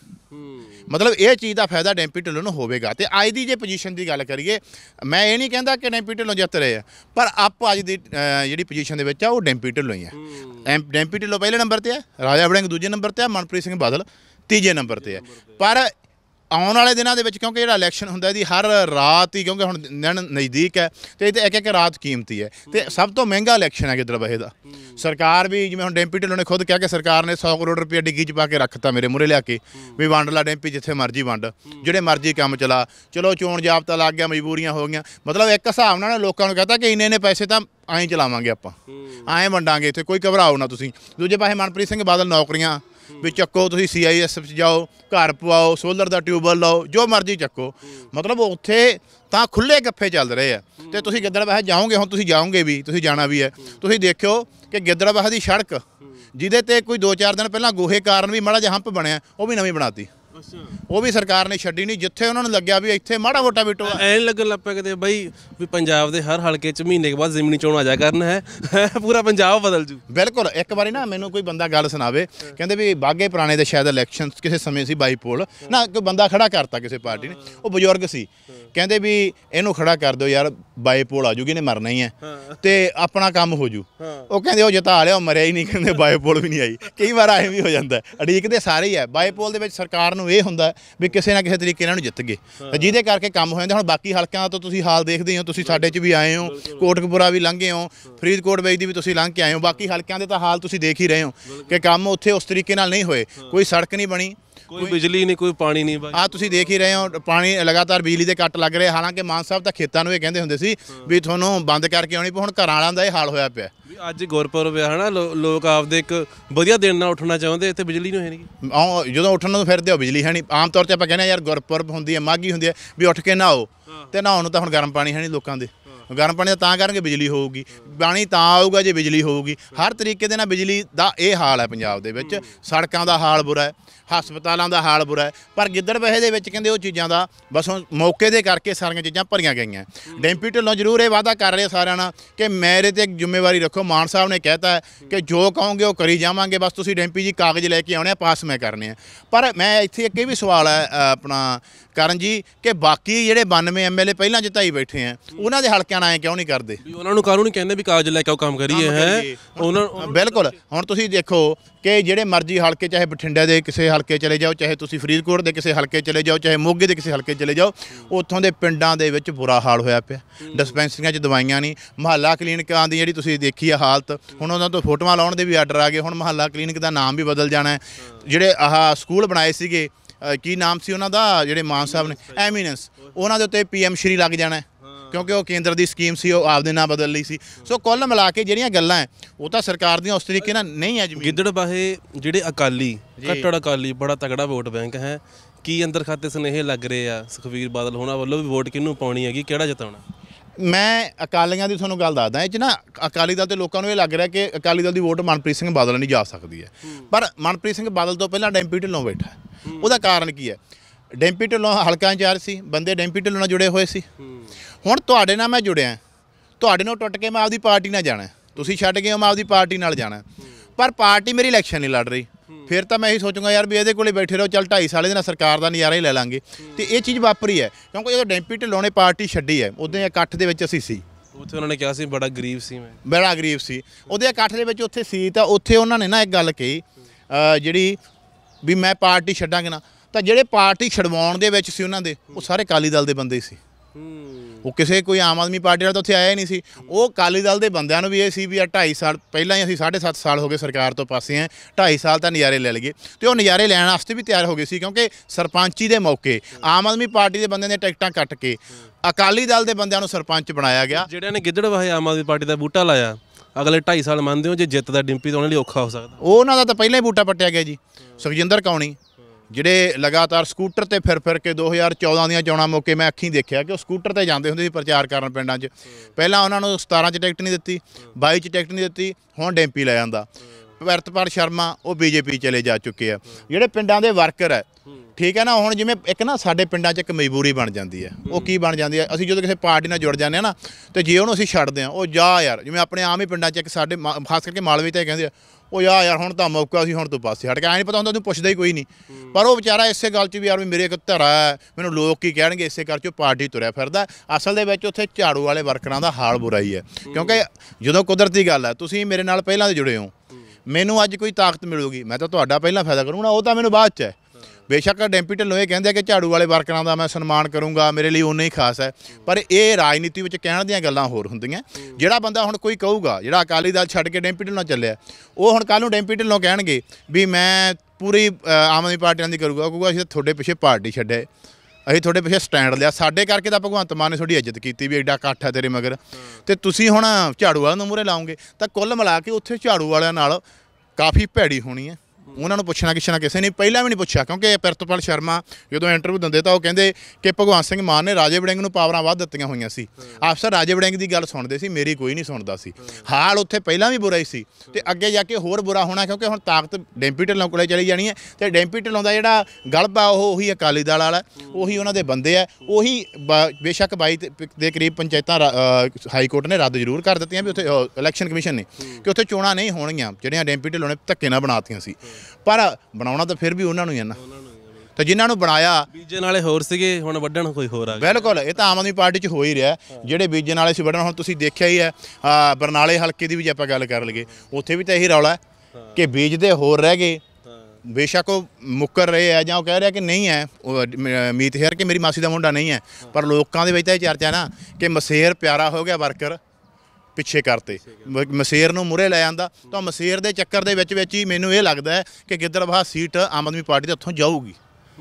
ਮਤਲਬ ਇਹ ਚੀਜ਼ ਦਾ ਫਾਇਦਾ ਡੈਂਪੀ ਢਿੱਲੋਂ ਨੂੰ ਹੋਵੇਗਾ। ਤੇ ਅੱਜ ਦੀ ਜੇ ਪੋਜੀਸ਼ਨ ਦੀ ਗੱਲ ਕਰੀਏ, ਮੈਂ ਇਹ ਨਹੀਂ ਕਹਿੰਦਾ ਕਿ ਡੈਂਪੀ ਢਿੱਲੋਂ ਜਿੱਤ ਰਹੇ ਆ, ਪਰ ਆਪ ਅੱਜ ਦੀ ਜਿਹੜੀ ਪੋਜੀਸ਼ਨ ਦੇ ਵਿੱਚ ਆ ਉਹ ਡੈਂਪੀ ਢਿੱਲੋਂ ਹੀ ਹੈ। ਡੈਂਪੀ ਢਿੱਲੋਂ ਪਹਿਲੇ ਨੰਬਰ ਤੇ ਹੈ, ਰਾਜਾ ਵੜਿੰਗ ਦੂਜੇ ਨੰਬਰ ਤੇ ਹੈ, ਮਨਪ੍ਰੀਤ ਸਿੰਘ ਬਾਦਲ ਤੀਜੇ ਨੰਬਰ ਤੇ ਹੈ। ਪਰ ਆਉਣ ਵਾਲੇ ਦਿਨਾਂ ਦੇ ਵਿੱਚ ਕਿਉਂਕਿ ਜਿਹੜਾ ਇਲੈਕਸ਼ਨ ਹੁੰਦਾ ਇਹਦੀ ਹਰ ਰਾਤ ਹੀ, ਕਿਉਂਕਿ ਹੁਣ ਦਿਨ ਨਜ਼ਦੀਕ ਹੈ ਤੇ ਇਹ ਇੱਕ ਇੱਕ ਰਾਤ ਕੀਮਤੀ ਹੈ, ਤੇ ਸਭ ਤੋਂ ਮਹਿੰਗਾ ਇਲੈਕਸ਼ਨ ਹੈ ਗਿੱਦੜਬਾਹੇ ਦਾ। ਸਰਕਾਰ ਵੀ ਜਿਵੇਂ ਹੁਣ ਡੈਂਪੀ ਢਿੱਲੋਂ ਨੇ ਖੁਦ ਕਿਹਾ ਕਿ ਸਰਕਾਰ ਨੇ ਸੌ ਕਰੋੜ ਰੁਪਏ ਡਿੱਗੀ 'ਚ ਪਾ ਕੇ ਰੱਖਤਾ ਮੇਰੇ ਮੂਹਰੇ ਲਿਆ ਕੇ ਵੀ ਵੰਡ ਲਾ ਡੈਂਪੀ, ਜਿੱਥੇ ਮਰਜ਼ੀ ਵੰਡ, ਜਿਹੜੇ ਮਰਜ਼ੀ ਕੰਮ ਚਲਾ। ਚਲੋ ਚੋਣ ਜਾਬਤਾ ਲੱਗ ਗਿਆ, ਮਜਬੂਰੀਆਂ ਹੋ ਗਈਆਂ, ਮਤਲਬ ਇੱਕ ਹਿਸਾਬ ਨਾਲ ਲੋਕਾਂ ਨੂੰ ਕਹਤਾ ਕਿ ਇੰਨੇ ਇੰਨੇ ਪੈਸੇ ਤਾਂ ਐਂ ਚਲਾਵਾਂਗੇ ਆਪਾਂ, ਐਂ ਵੰਡਾਂਗੇ, ਇੱਥੇ ਕੋਈ ਘਬਰਾਓ ਨਾ ਤੁਸੀਂ। ਦੂਜੇ ਪਾਸੇ ਮਨਪ੍ਰੀਤ ਸਿੰਘ ਬਾਦਲ ਨੌਕਰੀਆਂ ਵੀ ਚੱਕੋ, ਤੁਸੀਂ ਸੀ ਆਈ ਐਸ ਐਫ 'ਚ ਜਾਓ, ਘਰ ਪਵਾਓ, ਸੋਲਰ ਦਾ ਟਿਊਬਵੈੱਲ ਲਾਓ, ਜੋ ਮਰਜ਼ੀ ਚੱਕੋ। ਮਤਲਬ ਉੱਥੇ ਤਾਂ ਖੁੱਲ੍ਹੇ ਗੱਫੇ ਚੱਲ ਰਹੇ ਆ। ਤੇ ਤੁਸੀਂ ਗਿੱਦੜਬਾਹਾ ਜਾਓਗੇ, ਹੁਣ ਤੁਸੀਂ ਜਾਓਗੇ ਵੀ, ਤੁਸੀਂ ਜਾਣਾ ਵੀ ਹੈ, ਤੁਸੀਂ ਦੇਖਿਓ ਕਿ ਗਿੱਦੜਬਾਹਾ ਦੀ ਸੜਕ ਜਿਹਦੇ ਤੇ ਕੋਈ ਦੋ ਚਾਰ ਦਿਨ ਪਹਿਲਾਂ ਗੋਹੇ ਕਾਰਨ ਵੀ ਮਾੜਾ ਜਿਹਾ ਹੰਪ ਬਣਿਆ, ਉਹ ਵੀ ਨਵੀਂ ਬਣਾਤੀ, ਉਹ ਵੀ ਸਰਕਾਰ ਨੇ ਛੱਡੀ ਨਹੀਂ। ਜਿੱਥੇ ਉਹਨਾਂ ਨੂੰ ਲੱਗਿਆ ਵੀ ਇੱਥੇ ਮਾੜਾ ਮੋਟਾ ਵੀ ਟੋਆ, ਐਂ ਲੱਗਣ ਲੱਗ ਪਿਆ ਕਿਤੇ ਬਾਈ ਵੀ ਪੰਜਾਬ ਦੇ ਹਰ ਹਲਕੇ 'ਚ ਮਹੀਨੇ ਕੇ ਬਾਅਦ ਜ਼ਮੀਨੀ ਚੋਣ ਆ ਜਾ ਕਰਨ ਹੈ, ਪੂਰਾ ਪੰਜਾਬ ਬਦਲ ਜੂ। ਬਿਲਕੁਲ, ਇੱਕ ਵਾਰੀ ਨਾ ਮੈਨੂੰ ਕੋਈ ਬੰਦਾ ਗੱਲ ਸੁਣਾਵੇ, ਕਹਿੰਦੇ ਵੀ ਬਾਗੇ ਪੁਰਾਣੇ ਦੇ ਸ਼ਾਇਦ ਇਲੈਕਸ਼ਨ ਕਿਸੇ ਸਮੇਂ ਸੀ ਬਾਈਪੋਲ ਨਾ, ਕੋਈ ਬੰਦਾ ਖੜਾ ਕਰਤਾ ਕਿਸੇ ਪਾਰਟੀ ਨੇ, ਉਹ ਬਜ਼ੁਰਗ ਸੀ, ਕਹਿੰਦੇ ਵੀ ਇਹਨੂੰ ਖੜਾ ਕਰ ਦਿਓ ਯਾਰ, ਬਾਈਪੋਲ ਆ ਜੂਗੀ, ਇਹਨੇ ਮਰਨਾ ਹੀ ਹੈ ਤੇ ਆਪਣਾ ਕੰਮ ਹੋ ਜੂ। ਉਹ ਕਹਿੰਦੇ ਉਹ ਜਿਤਾ ਲਿਆ, ਉਹ ਮਰਿਆ ਹੀ ਨਹੀਂ, ਕਹਿੰਦੇ ਬਾਈਪੋਲ ਵੀ ਨਹੀਂ ਆਈ। ਕਈ ਵਾਰ ਐਂ ਵੀ ਹੋ ਜਾਂਦਾ, ਅੜੀਕਦੇ ਸਾਰੇ ਹੀ ਹੈ। ਬਾਈਪੋਲ ਦੇ ਵਿੱਚ ਸਰਕਾਰ ਨੂੰ ਇਹ ਹੁੰਦਾ ਵੀ ਕਿਸੇ ਨਾ ਕਿਸੇ ਤਰੀਕੇ ਇਹਨਾਂ ਨੂੰ ਜਿੱਤ ਗਏ, ਜਿਹਦੇ ਕਰਕੇ ਕੰਮ ਹੋ ਜਾਂਦਾ। ਹੁਣ ਬਾਕੀ ਹਲਕਿਆਂ ਦਾ ਤੁਸੀਂ ਹਾਲ ਦੇਖਦੇ ਹੋ, ਤੁਸੀਂ ਸਾਡੇ 'ਚ ਵੀ ਆਏ ਹੋ, ਕੋਟਕਪੂਰਾ ਵੀ ਲੰਘੇ ਹੋ, ਫਰੀਦਕੋਟ ਵੇਚ ਦੀ ਵੀ ਤੁਸੀਂ ਲੰਘ ਕੇ ਆਏ ਹੋ, ਬਾਕੀ ਹਲਕਿਆਂ ਦੇ ਤਾਂ ਹਾਲ ਤੁਸੀਂ ਦੇਖ ਹੀ ਰਹੇ ਹੋ ਕਿ ਕੰਮ ਉੱਥੇ ਉਸ ਤਰੀਕੇ ਨਾਲ ਨਹੀਂ ਹੋਏ। ਕੋਈ ਸੜਕ ਨਹੀਂ ਬਣੀ, ਕੋਈ ਬਿਜਲੀ ਨਹੀਂ, ਕੋਈ ਪਾਣੀ ਨਹੀਂ ਬਾਈ। ਆ ਤੁਸੀਂ ਦੇਖ ਹੀ ਰਹੇ ਹੋ, ਪਾਣੀ ਲਗਾਤਾਰ ਬਿਜਲੀ ਦੇ ਕੱਟ ਲੱਗ ਰਹੇ। ਹਾਲਾਂਕਿ ਮਾਨ ਸਾਹਿਬ ਤਾਂ ਖੇਤਾਂ ਨੂੰ ਇਹ ਕਹਿੰਦੇ ਹੁੰਦੇ ਸੀ ਵੀ ਤੁਹਾਨੂੰ ਬੰਦ ਕਰਕੇ ਆਉਣੀ, ਪਰ ਹੁਣ ਘਰਾਂ ਵਾਲਿਆਂ ਦਾ ਇਹ ਹਾਲ ਹੋਇਆ ਪਿਆ। ਵੀ ਅੱਜ ਗੁਰਪੁਰਬ ਹੈ ਹਨਾ, ਲੋਕ ਆਪਦੇ ਇੱਕ ਵਧੀਆ ਦਿਨ ਨਾਲ ਉੱਠਣਾ ਚਾਹੁੰਦੇ, ਇੱਥੇ ਬਿਜਲੀ ਨਹੀਂ ਹੈ ਨਹੀਂ। ਆਹ ਜਦੋਂ ਉੱਠਣ ਨੂੰ ਫਿਰਦੇ ਹੋ ਬਿਜਲੀ ਹੈ ਨਹੀਂ। ਆਮ ਤੌਰ 'ਤੇ ਆਪਾਂ ਕਹਿੰਦੇ ਯਾਰ ਗੁਰਪੁਰਬ ਹੁੰਦੀ ਹੈ, ਮਾਘੀ ਹੁੰਦੀ ਹੈ, ਵੀ ਉੱਠ ਕੇ ਨਹਾਓ, ਤੇ ਨਹਾਉਣ ਨੂੰ ਤਾਂ ਹੁਣ ਗਰਮ ਪਾਣੀ ਹੈ ਨਹੀਂ ਲੋਕਾਂ ਦੇ। ਗਰਮ ਪਾਣੀ ਤਾਂ ਕਰਨਗੇ ਬਿਜਲੀ ਹੋਊਗੀ, ਪਾਣੀ ਤਾਂ ਆਊਗਾ ਜੇ ਬਿਜਲੀ ਹੋਊਗੀ। ਹਰ ਤਰੀਕੇ ਦੇ ਨਾਲ ਬਿਜਲੀ ਦਾ ਇਹ ਹਾਲ ਹੈ ਪੰਜਾਬ ਦੇ ਵਿੱਚ। ਸੜਕਾਂ ਦਾ ਹਾਲ ਬੁਰਾ ਹੈ, ਹਸਪਤਾਲਾਂ ਦਾ ਹਾਲ ਬੁਰਾ ਹੈ। ਪਰ ਗਿੱਦੜਬਾਹੇ ਦੇ ਵਿੱਚ ਕਹਿੰਦੇ ਉਹ ਚੀਜ਼ਾਂ ਦਾ ਬਸ ਹੁਣ ਮੌਕੇ ਦੇ ਕਰਕੇ ਸਾਰੀਆਂ ਚੀਜ਼ਾਂ ਭਰੀਆਂ ਗਈਆਂ। ਡੈਂਪੀ ਢਿੱਲੋਂ ਜ਼ਰੂਰ ਇਹ ਵਾਅਦਾ ਕਰ ਰਹੇ ਸਾਰਿਆਂ ਨਾਲ ਕਿ ਮੇਰੇ ਤੇ ਜ਼ਿੰਮੇਵਾਰੀ ਰੱਖੋ। ਮਾਨ ਸਾਹਿਬ ਨੇ ਕਹਿਤਾ ਕਿ ਜੋ ਕਹੋਗੇ ਉਹ ਕਰੀ ਜਾਵਾਂਗੇ, ਬਸ ਤੁਸੀਂ ਡੈਂਪੀ ਜੀ ਕਾਗਜ਼ ਲੈ ਕੇ ਆਉਣੇ ਆ, ਪਾਸ ਮੈਂ ਕਰਨੇ ਆ। ਪਰ ਮੈਂ ਇੱਥੇ ਇੱਕ ਇਹ ਵੀ ਸਵਾਲ ਹੈ ਆਪਣਾ ਕਰਨ ਜੀ, ਕਿ ਬਾਕੀ ਜਿਹੜੇ ਬਾਨਵੇਂ ਐਮ ਐਲ ਏ ਪਹਿਲਾਂ ਜਿਤਾਈ ਬੈਠੇ ਆ, ਉਹਨਾਂ ਦੇ ਹਲਕਿਆਂ ਨਾਲ ਐਂ ਕਿਉਂ ਨਹੀਂ ਕਰਦੇ? ਵੀ ਉਹਨਾਂ ਨੂੰ ਕਾਹਨੂੰ ਨਹੀਂ ਕਹਿੰਦੇ ਵੀ ਕਾਗਜ਼ ਲੈ ਕੇ ਆਓ ਕੰਮ ਕਰੀਏ ਹੈ ਉਹਨਾਂ। ਬਿਲਕੁਲ। ਹੁਣ ਤੁਸੀਂ ਦੇਖੋ ਕਿ ਜਿਹੜੇ ਮਰਜ਼ੀ ਹਲਕੇ, ਚਾਹੇ ਬਠਿੰਡਾ ਦੇ ਕਿਸੇ ਹਲਕੇ ਚਲੇ ਜਾਓ, ਚਾਹੇ ਤੁਸੀਂ ਫਰੀਦਕੋਟ ਦੇ ਕਿਸੇ ਹਲਕੇ ਚਲੇ ਜਾਓ, ਚਾਹੇ ਮੋਗੇ ਦੇ ਕਿਸੇ ਹਲਕੇ ਚਲੇ ਜਾਓ, ਉੱਥੋਂ ਦੇ ਪਿੰਡਾਂ ਦੇ ਵਿੱਚ ਬੁਰਾ ਹਾਲ ਹੋਇਆ ਪਿਆ। ਡਿਸਪੈਂਸਰੀਆਂ 'ਚ ਦਵਾਈਆਂ ਨਹੀਂ, ਮੁਹੱਲਾ ਕਲੀਨਿਕਾਂ ਦੀ ਜਿਹੜੀ ਤੁਸੀਂ ਦੇਖੀ ਆ ਹਾਲਤ, ਹੁਣ ਉਹਨਾਂ ਤੋਂ ਫੋਟੋਆਂ ਲਾਉਣ ਦੇ ਵੀ ਆਰਡਰ ਆ ਗਏ। ਹੁਣ ਮੁਹੱਲਾ ਕਲੀਨਿਕ ਦਾ ਨਾਮ ਵੀ ਬਦਲ ਜਾਣਾ। ਜਿਹੜੇ ਆਹ ਸਕੂਲ ਬਣਾਏ ਸੀਗੇ, ਕੀ ਨਾਮ ਸੀ ਉਹਨਾਂ ਦਾ, ਜਿਹੜੇ ਮਾਨ ਸਾਹਿਬ ਨੇ, ਐਮੀਨੈਂਸ, ਉਹਨਾਂ ਦੇ ਉੱਤੇ ਪੀ ਐਮ ਸ਼੍ਰੀ ਲੱਗ ਜਾਣਾ, ਕਿਉਂਕਿ ਉਹ ਕੇਂਦਰ ਦੀ ਸਕੀਮ ਸੀ, ਉਹ ਆਪਦੇ ਨਾਂ ਬਦਲ ਲਈ ਸੀ। ਸੋ ਕੁੱਲ ਮਿਲਾ ਕੇ ਜਿਹੜੀਆਂ ਗੱਲਾਂ ਹੈ ਉਹ ਤਾਂ ਸਰਕਾਰ ਦੀਆਂ ਉਸ ਤਰੀਕੇ ਨਾਲ ਨਹੀਂ ਹੈ। ਗਿੱਦੜਬਾਹੇ ਜਿਹੜੇ ਅਕਾਲੀ, ਕੱਟੜ ਅਕਾਲੀ, ਬੜਾ ਤਗੜਾ ਵੋਟ ਬੈਂਕ ਹੈ। ਕੀ ਅੰਦਰ ਖਾਤੇ ਸੁਨੇਹੇ ਲੱਗ ਰਹੇ ਆ ਸੁਖਬੀਰ ਬਾਦਲ ਹੋਣਾ ਵੱਲੋਂ ਵੀ ਵੋਟ ਕਿਹਨੂੰ ਪਾਉਣੀ ਹੈਗੀ, ਕਿਹੜਾ ਜਿਤਾਉਣਾ? ਮੈਂ ਅਕਾਲੀਆਂ ਦੀ ਤੁਹਾਨੂੰ ਗੱਲ ਦੱਸਦਾ, ਇਹ 'ਚ ਨਾ ਅਕਾਲੀ ਦਲ ਤੇ ਲੋਕਾਂ ਨੂੰ ਇਹ ਲੱਗ ਰਿਹਾ ਕਿ ਅਕਾਲੀ ਦਲ ਦੀ ਵੋਟ ਮਨਪ੍ਰੀਤ ਸਿੰਘ ਬਾਦਲ ਨਹੀਂ ਜਾ ਸਕਦੀ ਹੈ। ਪਰ ਮਨਪ੍ਰੀਤ ਸਿੰਘ ਬਾਦਲ ਤੋਂ ਪਹਿਲਾਂ ਡੈਂਪੀ ਢਿੱਲੋਂ ਬੈਠਾ। ਉਹਦਾ ਕਾਰਨ ਕੀ ਹੈ? ਡੈਂਪੀ ਢਿੱਲੋਂ ਹਲਕਾ ਇੰਚਾਰਜ ਸੀ, ਬੰਦੇ ਡੈਂਪੀ ਢਿੱਲੋਂ ਨਾਲ ਜੁੜੇ ਹੋਏ ਸੀ। ਹੁਣ ਤੁਹਾਡੇ ਨਾਲ ਮੈਂ ਜੁੜਿਆ, ਤੁਹਾਡੇ ਨਾਲ ਟੁੱਟ ਕੇ ਮੈਂ ਆਪਦੀ ਪਾਰਟੀ ਨਾਲ ਜਾਣਾ, ਤੁਸੀਂ ਛੱਡ ਗਏ ਹੋ, ਮੈਂ ਆਪਦੀ ਪਾਰਟੀ ਨਾਲ ਜਾਣਾ। ਪਰ ਪਾਰਟੀ ਮੇਰੀ ਇਲੈਕਸ਼ਨ ਨਹੀਂ ਲੜ ਰਹੀ, ਫਿਰ ਤਾਂ ਮੈਂ ਇਹੀ ਸੋਚੂੰਗਾ ਯਾਰ ਵੀ ਇਹਦੇ ਕੋਲੇ ਬੈਠੇ ਰਹੋ, ਚੱਲ ਢਾਈ ਸਾਲ ਇਹਦੇ ਨਾਲ ਸਰਕਾਰ ਦਾ ਨਜ਼ਾਰਾ ਹੀ ਲੈ ਲਾਂਗੇ। ਤੇ ਇਹ ਚੀਜ਼ ਵਾਪਰੀ ਹੈ, ਕਿਉਂਕਿ ਜਦੋਂ ਡੈਂਪੀ ਢਿੱਲੋਂ ਨੇ ਪਾਰਟੀ ਛੱਡੀ ਹੈ, ਉਦੋਂ ਇਕੱਠ ਦੇ ਵਿੱਚ ਅਸੀਂ ਸੀ। ਉੱਥੇ ਉਹਨਾਂ ਨੇ ਕਿਹਾ ਸੀ ਬੜਾ ਗਰੀਬ ਸੀ ਮੈਂ, ਬੜਾ ਗਰੀਬ ਸੀ। ਉਹਦੇ ਇਕੱਠ ਦੇ ਵਿੱਚ ਉੱਥੇ ਸੀ, ਤਾਂ ਉੱਥੇ ਉਹਨਾਂ ਨੇ ਨਾ ਇੱਕ ਗੱਲ ਕਹੀ ਜਿਹੜੀ ਵੀ ਮੈਂ ਪਾਰਟੀ ਛੱਡਾਂਗੇ ਨਾ। ਤਾਂ ਜਿਹੜੇ ਪਾਰਟੀ ਛਡਵਾਉਣ ਦੇ ਵਿੱਚ ਸੀ ਉਹਨਾਂ ਦੇ, ਉਹ ਸਾਰੇ ਅਕਾਲੀ ਦਲ ਦੇ ਬੰਦੇ ਸੀ। ਉਹ ਕਿਸੇ ਕੋਈ ਆਮ ਆਦਮੀ ਪਾਰਟੀ ਵਾਲਾ ਤਾਂ ਉੱਥੇ ਆਇਆ ਹੀ ਨਹੀਂ ਸੀ। ਉਹ ਅਕਾਲੀ ਦਲ ਦੇ ਬੰਦਿਆਂ ਨੂੰ ਵੀ ਇਹ ਸੀ ਵੀ ਆ ਢਾਈ ਸਾਲ ਪਹਿਲਾਂ ਹੀ ਅਸੀਂ ਸਾਢੇ ਸੱਤ ਸਾਲ ਹੋ ਗਏ ਸਰਕਾਰ ਤੋਂ ਪਾਸੇ ਆ, ਢਾਈ ਸਾਲ ਤਾਂ ਨਜ਼ਾਰੇ ਲੈ ਲਈਏ। ਤੇ ਉਹ ਨਜ਼ਾਰੇ ਲੈਣ ਵਾਸਤੇ ਵੀ ਤਿਆਰ ਹੋ ਗਏ ਸੀ, ਕਿਉਂਕਿ ਸਰਪੰਚੀ ਦੇ ਮੌਕੇ ਆਮ ਆਦਮੀ ਪਾਰਟੀ ਦੇ ਬੰਦਿਆਂ ਦੀਆਂ ਟਿਕਟਾਂ ਕੱਟ ਕੇ ਅਕਾਲੀ ਦਲ ਦੇ ਬੰਦਿਆਂ ਨੂੰ ਸਰਪੰਚ ਬਣਾਇਆ ਗਿਆ। ਜਿਹੜਿਆਂ ਨੇ ਗਿੱਦੜਬਾਹੇ ਆਮ ਆਦਮੀ ਪਾਰਟੀ ਦਾ ਬੂਟਾ ਲਾਇਆ, ਅਗਲੇ ਢਾਈ ਸਾਲ ਮੰਨਦੇ ਹੋ ਜੇ ਜਿੱਤਦਾ ਡਿੰਪੀ ਤਾਂ ਉਹਨਾਂ ਲਈ ਔਖਾ ਹੋ ਸਕਦਾ। ਉਹ ਉਹਨਾਂ ਦਾ ਤਾਂ ਪਹਿਲਾਂ ਹੀ ਬੂਟਾ ਪੱਟਿਆ ਗਿਆ ਜੀ। ਸੁਖਜਿੰਦਰ ਕੌਣੀ ਜਿਹੜੇ ਲਗਾਤਾਰ ਸਕੂਟਰ ਤੇ ਫਿਰ ਫਿਰ ਕੇ ਦੋ ਹਜ਼ਾਰ ਚੌਦਾਂ ਦੀਆਂ ਚੋਣਾਂ ਮੌਕੇ ਮੈਂ ਅੱਖੀਂ ਦੇਖਿਆ ਕਿ ਉਹ ਸਕੂਟਰ ਤੇ ਜਾਂਦੇ ਹੁੰਦੇ ਸੀ ਪ੍ਰਚਾਰ ਕਰਨ ਪਿੰਡਾਂ 'ਚ। ਪਹਿਲਾਂ ਉਹਨਾਂ ਨੂੰ ਸਤਾਰਾਂ 'ਚ ਟਿਕਟ ਨਹੀਂ ਦਿੱਤੀ, ਬਾਈ 'ਚ ਟਿਕਟ ਨਹੀਂ ਦਿੱਤੀ, ਹੁਣ ਡੈਂਪੀ ਲੈ ਜਾਂਦਾ। ਪ੍ਰਿਤਪਾਲ ਸ਼ਰਮਾ ਉਹ ਬੀਜੇਪੀ ਚਲੇ ਜਾ ਚੁੱਕੇ ਆ। ਜਿਹੜੇ ਪਿੰਡਾਂ ਦੇ ਵਰਕਰ ਹੈ, ਠੀਕ ਹੈ ਨਾ, ਹੁਣ ਜਿਵੇਂ ਇੱਕ ਨਾ ਸਾਡੇ ਪਿੰਡਾਂ 'ਚ ਇੱਕ ਮਜਬੂਰੀ ਬਣ ਜਾਂਦੀ ਹੈ। ਉਹ ਕੀ ਬਣ ਜਾਂਦੀ ਹੈ? ਅਸੀਂ ਜਦੋਂ ਕਿਸੇ ਪਾਰਟੀ ਨਾਲ ਜੁੜ ਜਾਂਦੇ ਹਾਂ ਨਾ, ਤੇ ਜੇ ਉਹਨੂੰ ਅਸੀਂ ਛੱਡਦੇ ਹਾਂ, ਉਹ ਜਾ ਯਾਰ, ਜਿਵੇਂ ਆਪਣੇ ਆਮ ਹੀ ਪਿੰਡਾਂ 'ਚ ਇੱਕ ਸਾਡੇ ਖਾਸ ਕਰਕੇ ਮਾਲਵੇ ਤੇ ਕਹਿੰਦੇ ਆ, ਉਹ ਯਾ ਯਾਰ ਹੁਣ ਤਾਂ ਮੌਕਾ ਸੀ, ਹੁਣ ਤੂੰ ਪਾਸੇ ਹਟ ਕੇ। ਐਂ ਨਹੀਂ ਪਤਾ ਹੁੰਦਾ, ਤੂੰ ਪੁੱਛਦਾ ਹੀ ਕੋਈ ਨਹੀਂ। ਪਰ ਉਹ ਵਿਚਾਰਾ ਇਸੇ ਗੱਲ 'ਚ ਵੀ ਯਾਰ ਵੀ ਮੇਰੇ ਇੱਕ ਧਰਾ ਹੈ, ਮੈਨੂੰ ਲੋਕ ਕੀ ਕਹਿਣਗੇ, ਇਸੇ ਕਰਕੇ ਉਹ ਪਾਰਟੀ ਤੁਰਿਆ ਫਿਰਦਾ। ਅਸਲ ਦੇ ਵਿੱਚ ਉੱਥੇ ਝਾੜੂ ਵਾਲੇ ਵਰਕਰਾਂ ਦਾ ਹਾਲ ਬੁਰਾ ਹੀ ਹੈ, ਕਿਉਂਕਿ ਜਦੋਂ ਕੁਦਰਤੀ ਗੱਲ ਹੈ, ਤੁਸੀਂ ਮੇਰੇ ਨਾਲ ਪਹਿਲਾਂ ਦੇ ਜੁੜੇ ਹੋ, ਮੈਨੂੰ ਅੱਜ ਕੋਈ ਤਾਕਤ ਮਿਲੂਗੀ, ਮੈਂ ਤਾਂ ਤੁਹਾਡਾ ਪਹਿਲਾਂ ਫਾਇਦਾ ਕਰੂੰਗਾ, ਉਹ ਤਾਂ ਮੈਨੂੰ ਬਾਅਦ 'ਚ ਹੈ। ਬੇਸ਼ੱਕ ਡੈਂਪੀ ਢਿੱਲੋਂ ਇਹ ਕਹਿੰਦੇ ਆ ਕਿ ਝਾੜੂ ਵਾਲੇ ਵਰਕਰਾਂ ਦਾ ਮੈਂ ਸਨਮਾਨ ਕਰੂੰਗਾ, ਮੇਰੇ ਲਈ ਉਨਾ ਹੀ ਖਾਸ ਹੈ, ਪਰ ਇਹ ਰਾਜਨੀਤੀ ਵਿੱਚ ਕਹਿਣ ਦੀਆਂ ਗੱਲਾਂ ਹੋਰ ਹੁੰਦੀਆਂ। ਜਿਹੜਾ ਬੰਦਾ ਹੁਣ ਕੋਈ ਕਹੂਗਾ, ਜਿਹੜਾ ਅਕਾਲੀ ਦਲ ਛੱਡ ਕੇ ਡੈਂਪੀ ਢਿੱਲੋਂ ਚੱਲਿਆ, ਉਹ ਹੁਣ ਕੱਲ੍ਹ ਨੂੰ ਡੈਂਪੀ ਢਿੱਲੋਂ ਕਹਿਣਗੇ ਵੀ ਮੈਂ ਪੂਰੀ ਆਮ ਆਦਮੀ ਪਾਰਟੀਆਂ ਦੀ ਕਰੂੰਗਾ, ਕਹੂਗਾ ਅਸੀਂ ਤੁਹਾਡੇ ਪਿੱਛੇ ਪਾਰਟੀ ਛੱਡੇ, ਅਸੀਂ ਤੁਹਾਡੇ ਪਿੱਛੇ ਸਟੈਂਡ ਲਿਆ, ਸਾਡੇ ਕਰਕੇ ਤਾਂ ਭਗਵੰਤ ਮਾਨ ਨੇ ਤੁਹਾਡੀ ਇੱਜ਼ਤ ਕੀਤੀ ਵੀ ਐਡਾ ਇਕੱਠ ਹੈ ਤੇਰੇ ਮਗਰ, ਤੇ ਤੁਸੀਂ ਹੁਣ ਝਾੜੂ ਵਾਲਿਆਂ ਨੂੰ ਮੂਹਰੇ ਲਾਓਗੇ। ਤਾਂ ਕੁੱਲ ਮਿਲਾ ਕੇ ਉੱਥੇ ਝਾੜੂ ਵਾਲਿਆਂ ਨਾਲ ਕਾਫੀ ਭੈੜੀ ਹੋਣੀ ਹੈ। ਉਹਨਾਂ ਨੂੰ ਪੁੱਛਣਾ ਕਿਛਣਾ ਕਿਸੇ ਨੇ ਪਹਿਲਾਂ ਵੀ ਨਹੀਂ ਪੁੱਛਿਆ, ਕਿਉਂਕਿ ਪ੍ਰਿਤਪਾਲ ਸ਼ਰਮਾ ਜਦੋਂ ਇੰਟਰਵਿਊ ਦਿੰਦੇ ਤਾਂ ਉਹ ਕਹਿੰਦੇ ਕਿ ਭਗਵੰਤ ਸਿੰਘ ਮਾਨ ਨੇ ਰਾਜੇ ਵੜਿੰਗ ਨੂੰ ਪਾਵਰਾਂ ਵੱਧ ਦਿੱਤੀਆਂ ਹੋਈਆਂ ਸੀ। ਅਫਸਰ ਰਾਜੇ ਵੜਿੰਗ ਦੀ ਗੱਲ ਸੁਣਦੇ ਸੀ, ਮੇਰੀ ਕੋਈ ਨਹੀਂ ਸੁਣਦਾ ਸੀ। ਹਾਲ ਉੱਥੇ ਪਹਿਲਾਂ ਵੀ ਬੁਰਾ ਹੀ ਸੀ, ਤੇ ਅੱਗੇ ਜਾ ਕੇ ਹੋਰ ਬੁਰਾ ਹੋਣਾ, ਕਿਉਂਕਿ ਹੁਣ ਤਾਕਤ ਡੈਂਪੀ ਢਿੱਲੋਂ ਕੋਲੇ ਚਲੀ ਜਾਣੀ ਹੈ। ਤੇ ਡੈਂਪੀ ਢਿੱਲੋਂ ਦਾ ਜਿਹੜਾ ਗਲਬਾ ਉਹ ਉਹੀ ਅਕਾਲੀ ਦਲ ਵਾਲਾ, ਉਹੀ ਉਹਨਾਂ ਦੇ ਬੰਦੇ ਆ, ਉਹੀ ਬੇਸ਼ੱਕ ਬਾਈ ਦੇ ਕਰੀਬ ਪੰਚਾਇਤਾਂ ਹਾਈ ਕੋਰਟ ਨੇ ਰੱਦ ਜ਼ਰੂਰ ਕਰ ਦਿੱਤੀਆਂ ਵੀ ਉੱਥੇ ਇਲੈਕਸ਼ਨ ਕਮਿਸ਼ਨ ਨੇ, ਕਿ ਉੱਥੇ ਚੋਣਾਂ ਨਹੀਂ ਹੋਣਗੀਆਂ ਜਿਹੜੀਆਂ ਡੈਂਪੀ ਢਿੱਲੋਂ ਨੇ ਧੱਕੇ ਨਾਲ ਬਣਾਤੀਆਂ ਸੀ। ਪਰ ਬਣਾਉਣਾ ਤਾਂ ਫਿਰ ਵੀ ਉਹਨਾਂ ਨੂੰ ਹੀ ਹੈ ਨਾ, ਤੇ ਜਿਨ੍ਹਾਂ ਨੂੰ ਬਣਾਇਆ ਬੀਜਣ ਵਾਲੇ ਹੋਰ ਸੀਗੇ, ਹੁਣ ਵੱਢਣ ਕੋਈ ਹੋਰ ਆ ਗਿਆ। ਬਿਲਕੁਲ, ਇਹ ਤਾਂ ਆਮ ਆਦਮੀ ਪਾਰਟੀ 'ਚ ਹੋ ਹੀ ਰਿਹਾ। ਜਿਹੜੇ ਬੀਜਣ ਵਾਲੇ ਸੀ ਵੱਢਣ, ਹੁਣ ਤੁਸੀਂ ਦੇਖਿਆ ਹੀ ਹੈ ਬਰਨਾਲੇ ਹਲਕੇ ਦੀ ਵੀ ਜੇ ਆਪਾਂ ਗੱਲ ਕਰ ਲਈਏ, ਉੱਥੇ ਵੀ ਤਾਂ ਇਹੀ ਰੌਲਾ ਕਿ ਬੀਜਦੇ ਹੋਰ ਰਹਿ ਗਏ। ਬੇਸ਼ੱਕ ਉਹ ਮੁੱਕਰ ਰਹੇ ਆ ਜਾਂ ਉਹ ਕਹਿ ਰਿਹਾ ਕਿ ਨਹੀਂ ਹੈ ਮੀਤ ਹੇਅਰ ਕਿ ਮੇਰੀ ਮਾਸੀ ਦਾ ਮੁੰਡਾ ਨਹੀਂ ਹੈ, ਪਰ ਲੋਕਾਂ ਦੇ ਵਿੱਚ ਤਾਂ ਇਹ ਚਰਚਾ ਨਾ ਕਿ ਮਸੇਰ ਪਿਆਰਾ ਹੋ ਗਿਆ ਵਰਕਰ, ਪਿੱਛੇ ਕਰਤੇ ਮ- ਮਸੇਰ ਨੂੰ ਮੂਹਰੇ ਲੈ ਜਾਂਦਾ ਤਾਂ ਮਸੇਰ ਦੇ ਚੱਕਰ ਦੇ ਵਿੱਚ ਵਿੱਚ ਹੀ ਮੈਨੂੰ ਇਹ ਲੱਗਦਾ ਹੈ ਕਿ ਗਿੱਦੜਬਾਹਾ ਸੀਟ ਆਮ ਆਦਮੀ ਪਾਰਟੀ ਦੇ ਹੱਥੋਂ ਜਾਊਗੀ।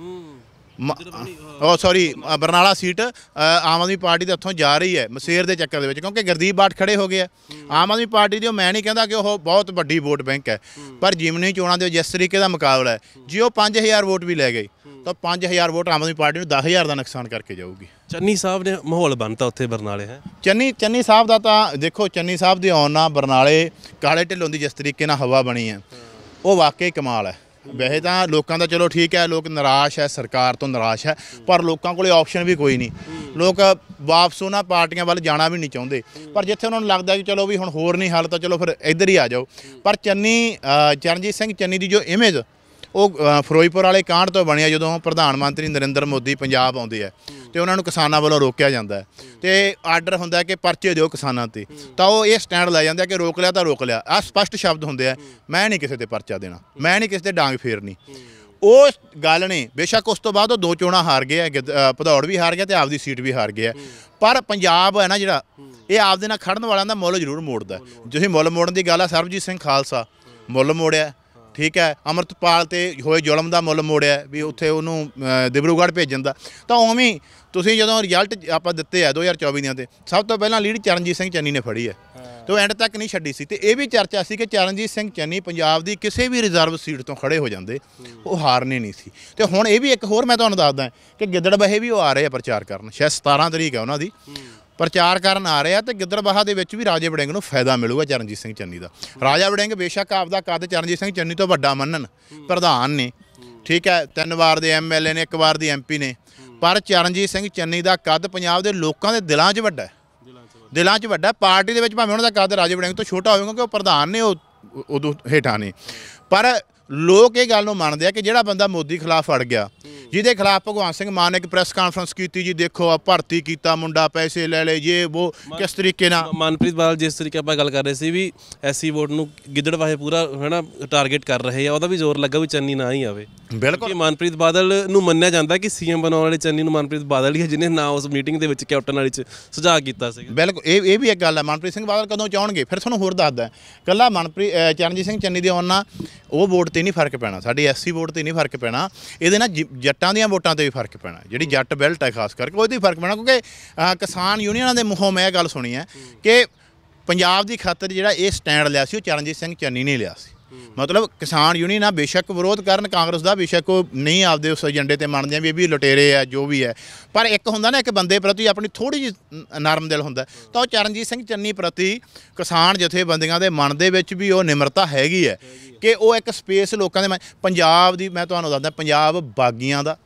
ਉਹ ਸੌਰੀ ਬਰਨਾਲਾ ਸੀਟ ਅ, ਆਮ ਆਦਮੀ ਪਾਰਟੀ ਦੇ ਹੱਥੋਂ ਜਾ ਰਹੀ ਹੈ ਮਸੇਰ ਦੇ ਚੱਕਰ ਦੇ ਵਿੱਚ, ਕਿਉਂਕਿ ਗੁਰਦੀਪ ਬਾਠ ਖੜੇ ਹੋ ਗਏ ਆ ਆਮ ਆਦਮੀ ਪਾਰਟੀ ਦੀ। ਉਹ ਮੈਂ ਨਹੀਂ ਕਹਿੰਦਾ ਕਿ ਉਹ ਬਹੁਤ ਵੱਡੀ ਵੋਟ ਬੈਂਕ ਹੈ, ਪਰ ਜਿਮਨੀ ਚੋਣਾਂ ਦੇ ਜਿਸ ਤਰੀਕੇ ਦਾ ਮੁਕਾਬਲਾ ਹੈ, ਜੇ ਉਹ ਪੰਜ ਹਜ਼ਾਰ ਵੋਟ ਵੀ ਲੈ ਗਏ ਤਾਂ ਪੰਜ ਹਜ਼ਾਰ ਵੋਟ ਆਮ ਆਦਮੀ ਪਾਰਟੀ ਨੂੰ ਦਸ ਹਜ਼ਾਰ ਦਾ ਨੁਕਸਾਨ ਕਰਕੇ ਜਾਊਗੀ। ਚੰਨੀ ਸਾਹਿਬ ਨੇ ਮਾਹੌਲ ਬਣਤਾ ਉੱਥੇ ਬਰਨਾਲੇ ਹੈ। ਚੰਨੀ ਚੰਨੀ ਸਾਹਿਬ ਦਾ ਤਾਂ ਦੇਖੋ, ਚੰਨੀ ਸਾਹਿਬ ਦੇ ਆਉਣ ਨਾਲ ਬਰਨਾਲੇ ਕਾਲੇ ਢਿੱਲੋਂ ਦੀ ਜਿਸ ਤਰੀਕੇ ਨਾਲ ਹਵਾ ਬਣੀ ਹੈ ਉਹ ਵਾਕਈ ਕਮਾਲ ਹੈ। ਵੈਸੇ ਤਾਂ ਲੋਕਾਂ ਦਾ ਚਲੋ ਠੀਕ ਹੈ, ਲੋਕ ਨਿਰਾਸ਼ ਹੈ, ਸਰਕਾਰ ਤੋਂ ਨਿਰਾਸ਼ ਹੈ, ਪਰ ਲੋਕਾਂ ਕੋਲੇ ਆਪਸ਼ਨ ਵੀ ਕੋਈ ਨਹੀਂ। ਲੋਕ ਵਾਪਸ ਉਹਨਾਂ ਪਾਰਟੀਆਂ ਵੱਲ ਜਾਣਾ ਵੀ ਨਹੀਂ ਚਾਹੁੰਦੇ, ਪਰ ਜਿੱਥੇ ਉਹਨਾਂ ਨੂੰ ਲੱਗਦਾ ਕਿ ਚਲੋ ਵੀ ਹੁਣ ਹੋਰ ਨਹੀਂ ਹੱਲ ਤਾਂ ਚਲੋ ਫਿਰ ਇੱਧਰ ਹੀ ਆ ਜਾਓ। ਪਰ ਚੰਨੀ ਅ, ਚਰਨਜੀਤ ਸਿੰਘ ਚੰਨੀ ਦੀ ਜੋ ਇਮੇਜ ਉਹ ਅ, ਫਿਰੋਜ਼ਪੁਰ ਵਾਲੇ ਕਾਂਡ ਤੋਂ ਬਣਿਆ, ਜਦੋਂ ਪ੍ਰਧਾਨ ਮੰਤਰੀ ਨਰਿੰਦਰ ਮੋਦੀ ਪੰਜਾਬ ਆਉਂਦੇ ਆ ਤੇ ਉਹਨਾਂ ਨੂੰ ਕਿਸਾਨਾਂ ਵੱਲੋਂ ਰੋਕਿਆ ਜਾਂਦਾ ਹੈ ਤੇ ਆਰਡਰ ਹੁੰਦਾ ਕਿ ਪਰਚੇ ਦਿਓ ਕਿਸਾਨਾਂ ਤੇ, ਤਾਂ ਉਹ ਇਹ ਸਟੈਂਡ ਲੈ ਜਾਂਦੇ ਆ ਕਿ ਰੋਕ ਲਿਆ ਤਾਂ ਰੋਕ ਲਿਆ। ਆਹ ਸਪਸ਼ਟ ਸ਼ਬਦ ਹੁੰਦੇ ਆ, ਮੈਂ ਨਹੀਂ ਕਿਸੇ ਤੇ ਪਰਚਾ ਦੇਣਾ, ਮੈਂ ਨਹੀਂ ਕਿਸੇ ਤੇ ਡਾਂਗ ਫੇਰਨੀ। ਉਹ ਗੱਲ ਨੇ ਬੇਸ਼ੱਕ ਉਸ ਤੋਂ ਬਾਅਦ ਉਹ ਦੋ ਚੋਣਾਂ ਹਾਰ ਗਏ ਆ, ਗਿੱਦ- ਅ, ਭਦੌੜ ਵੀ ਹਾਰ ਗਿਆ ਤੇ ਆਪਦੀ ਸੀਟ ਵੀ ਹਾਰ ਗਿਆ, ਪਰ ਪੰਜਾਬ ਹੈ ਨਾ ਜਿਹੜਾ, ਇਹ ਆਪਦੇ ਨਾਲ ਖੜਨ ਵਾਲਿਆਂ ਦਾ ਮੁੱਲ ਜ਼ਰੂਰ ਮੋੜਦਾ। ਤੁਸੀਂ ਮੁੱਲ ਮੋੜਨ ਦੀ ਗੱਲ ਆ, ਸਰਬਜੀਤ ਸਿੰਘ ਖਾਲਸਾ ਮੁੱਲ ਮੋੜਿਆ, ਠੀਕ ਹੈ, ਅੰਮ੍ਰਿਤਪਾਲ ਤੇ ਹੋਏ ਜ਼ੁਲਮ ਦਾ ਮੁੱਲ ਮੋੜਿਆ ਵੀ ਉੱਥੇ ਉਹਨੂੰ ਅ, ਦਿਬਰੂਗੜ੍ਹ ਭੇਜਣ ਦਾ। ਤਾਂ ਉਵੇਂ ਤੁਸੀਂ ਜਦੋਂ ਰਿਜ਼ਲਟ ਆਪਾਂ ਦਿੱਤੇ ਆ ਦੋ ਹਜ਼ਾਰ ਚੌਵੀ ਦੀਆਂ, ਤੇ ਸਭ ਤੋਂ ਪਹਿਲਾਂ ਲੀਡ ਚਰਨਜੀਤ ਸਿੰਘ ਚੰਨੀ ਨੇ ਫੜੀ ਹੈ ਤੇ ਉਹ ਐਂਡ ਤੱਕ ਨਹੀਂ ਛੱਡੀ ਸੀ। ਤੇ ਇਹ ਵੀ ਚਰਚਾ ਸੀ ਕਿ ਚਰਨਜੀਤ ਸਿੰਘ ਚੰਨੀ ਪੰਜਾਬ ਦੀ ਕਿਸੇ ਵੀ ਰਿਜ਼ਰਵ ਸੀਟ ਤੋਂ ਖੜੇ ਹੋ ਜਾਂਦੇ, ਉਹ ਹਾਰਨੇ ਨਹੀਂ ਸੀ। ਤੇ ਹੁਣ ਇਹ ਵੀ ਇੱਕ ਹੋਰ ਮੈਂ ਤੁਹਾਨੂੰ ਦੱਸਦਾ ਕਿ ਗਿੱਦੜਬਾਹੇ ਵੀ ਉਹ ਆ ਰਹੇ ਆ ਪ੍ਰਚਾਰ ਕਰਨ, ਸ਼ਾਇਦ ਸਤਾਰਾਂ ਤਰੀਕ ਹੈ ਉਹਨਾਂ ਦੀ, ਪ੍ਰਚਾਰ ਕਰਨ ਆ ਰਹੇ ਆ। ਤੇ ਗਿੱਦੜਬਾਹਾ ਦੇ ਵਿੱਚ ਵੀ ਰਾਜੇ ਵੜਿੰਗ ਨੂੰ ਫਾਇਦਾ ਮਿਲੂਗਾ ਚਰਨਜੀਤ ਸਿੰਘ ਚੰਨੀ ਦਾ। ਰਾਜਾ ਵੜਿੰਗ ਬੇਸ਼ੱਕ ਆਪਦਾ ਕੱਦ ਚਰਨਜੀਤ ਸਿੰਘ ਚੰਨੀ ਤੋਂ ਵੱਡਾ ਮੰਨਣ, ਪ੍ਰਧਾਨ ਨੇ, ਠੀਕ ਹੈ, ਤਿੰਨ ਵਾਰ ਦੇ ਐਮ ਐਲ ਏ ਨੇ, ਇੱਕ ਵਾਰ ਦੀ ਐਮ ਪੀ ਨੇ, ਪਰ ਚਰਨਜੀਤ ਸਿੰਘ ਚੰਨੀ ਦਾ ਕੱਦ ਪੰਜਾਬ ਦੇ ਲੋਕਾਂ ਦੇ ਦਿਲਾਂ 'ਚ ਵੱਡਾ ਹੈ, ਦਿਲਾਂ 'ਚ ਵੱਡਾ। ਪਾਰਟੀ ਦੇ ਵਿੱਚ ਭਾਵੇਂ ਉਹਨਾਂ ਦਾ ਕੱਦ ਰਾਜੇ ਵੜਿੰਗ ਤੋਂ ਛੋਟਾ ਹੋਵੇ ਕਿਉਂਕਿ ਉਹ ਪ੍ਰਧਾਨ ਨੇ, ਉਹ ਉਦੋਂ ਹੇਠਾਂ ਨੇ, ਪਰ ਲੋਕ ਇਹ ਗੱਲ ਨੂੰ ਮੰਨਦੇ ਆ ਕਿ ਜਿਹੜਾ ਬੰਦਾ ਮੋਦੀ ਖਿਲਾਫ ਅੜ ਗਿਆ, ਜਿਹਦੇ ਖਿਲਾਫ ਭਗਵੰਤ ਸਿੰਘ ਮਾਨ ਨੇ ਇੱਕ ਪ੍ਰੈਸ ਕਾਨਫਰੰਸ ਕੀਤੀ, ਜੀ ਦੇਖੋ ਆ ਭਰਤੀ ਕੀਤਾ ਮੁੰਡਾ, ਪੈਸੇ ਲੈ ਲਏ, ਜੇ ਉਹ ਕਿਸ ਤਰੀਕੇ ਨਾਲ ਮਨਪ੍ਰੀਤ ਬਾਦਲ ਜਿਸ ਤਰੀਕੇ ਆਪਾਂ ਗੱਲ ਕਰ ਰਹੇ ਸੀ ਵੀ ਐਸੀ ਵੋਟ ਨੂੰ ਗਿੱਦੜਬਾਹੇ ਪੂਰਾ ਹੈ ਨਾ ਟਾਰਗੇਟ ਕਰ ਰਹੇ ਆ, ਉਹਦਾ ਵੀ ਜ਼ੋਰ ਲੱਗਾ ਵੀ ਚੰਨੀ ਨਾ ਹੀ ਆਵੇ। ਬਿਲਕੁਲ ਮਨਪ੍ਰੀਤ ਬਾਦਲ ਨੂੰ ਮੰਨਿਆ ਜਾਂਦਾ ਕਿ ਸੀਐਮ ਬਣਾਉਣ ਵਾਲੇ ਚੰਨੀ ਨੂੰ ਮਨਪ੍ਰੀਤ ਬਾਦਲ ਹੀ ਹੈ, ਜਿਹਨੇ ਨਾ ਉਸ ਮੀਟਿੰਗ ਦੇ ਵਿੱਚ ਕੈਪਟਨ ਵਾਲੀ 'ਚ ਸੁਝਾਅ ਕੀਤਾ ਸੀ। ਬਿਲਕੁਲ, ਇਹ ਇਹ ਵੀ ਇੱਕ ਗੱਲ ਹੈ। ਮਨਪ੍ਰੀਤ ਸਿੰਘ ਬਾਦਲ ਕਦੋਂ ਚਾਹਣਗੇ, ਫਿਰ ਤੁਹਾਨੂੰ ਹੋਰ ਦੱਸਦਾ, ਇਕੱਲਾ ਮਨਪ੍ਰੀਤ ਚਰਨਜੀਤ ਸਿੰਘ ਚੰਨੀ ਦੇ ਆਉਣ ਨਾਲ ਉਹ ਵੋਟ 'ਤੇ ਨਹੀਂ ਫਰਕ ਪੈਣਾ, ਸਾਡੀ ਐਸਸੀ ਵੋਟ 'ਤੇ ਨਹੀਂ ਫਰਕ ਪੈਣਾ, ਇਹਦੇ ਨਾਲ ਜ- ਜੱਟਾਂ ਦੀਆਂ ਵੋਟਾਂ 'ਤੇ ਵੀ ਫਰਕ ਪੈਣਾ, ਜਿਹੜੀ ਜੱਟ ਬੈਲਟ ਹੈ ਖਾਸ ਕਰਕੇ ਉਹਦੇ ਫਰਕ ਪੈਣਾ। ਕਿਉਂਕਿ ਅ, ਕਿਸਾਨ ਯੂਨੀਅਨਾਂ ਦੇ ਮੂੰਹੋਂ ਮੈਂ ਇਹ ਗੱਲ ਸੁਣੀ ਹੈ ਕਿ ਪੰਜਾਬ ਦੀ ਖਾਤਰ ਜਿਹੜਾ ਇਹ ਸਟੈਂਡ ਲਿਆ ਸੀ ਉਹ ਚਰਨਜੀਤ ਸਿੰਘ ਚੰਨੀ ਨੇ ਲਿਆ ਸੀ। ਮਤਲਬ ਕਿਸਾਨ ਯੂਨੀਅਨਾਂ ਬੇਸ਼ੱਕ ਵਿਰੋਧ ਕਰਨ ਕਾਂਗਰਸ ਦਾ, ਬੇਸ਼ੱਕ ਉਹ ਨਹੀਂ ਆਪਦੇ ਉਸ ਏਜੰਡੇ ਤੇ ਮੰਨਦੇ ਆ ਵੀ ਇਹ ਵੀ ਲੁਟੇਰੇ ਆ ਜੋ ਵੀ ਹੈ, ਪਰ ਇੱਕ ਹੁੰਦਾ ਨਾ ਇੱਕ ਬੰਦੇ ਪ੍ਰਤੀ ਆਪਣੀ ਥੋੜ੍ਹੀ ਜਿਹੀ ਨਰਮ ਦਿਲ ਹੁੰਦਾ, ਤਾਂ ਉਹ ਚਰਨਜੀਤ ਸਿੰਘ ਚੰਨੀ ਪ੍ਰਤੀ ਕਿਸਾਨ ਜਥੇਬੰਦੀਆਂ ਦੇ ਮਨ ਦੇ ਵਿੱਚ ਵੀ ਉਹ ਨਿਮਰਤਾ ਹੈਗੀ ਹੈ ਕਿ ਉਹ ਇੱਕ ਸਪੇਸ ਲੋਕਾਂ ਦੇ ਮਨ। ਪੰਜਾਬ ਦੀ ਮੈਂ ਤੁਹਾਨੂੰ ਦੱਸਦਾ, ਪੰਜਾਬ ਬਾਗੀਆਂ ਦਾ,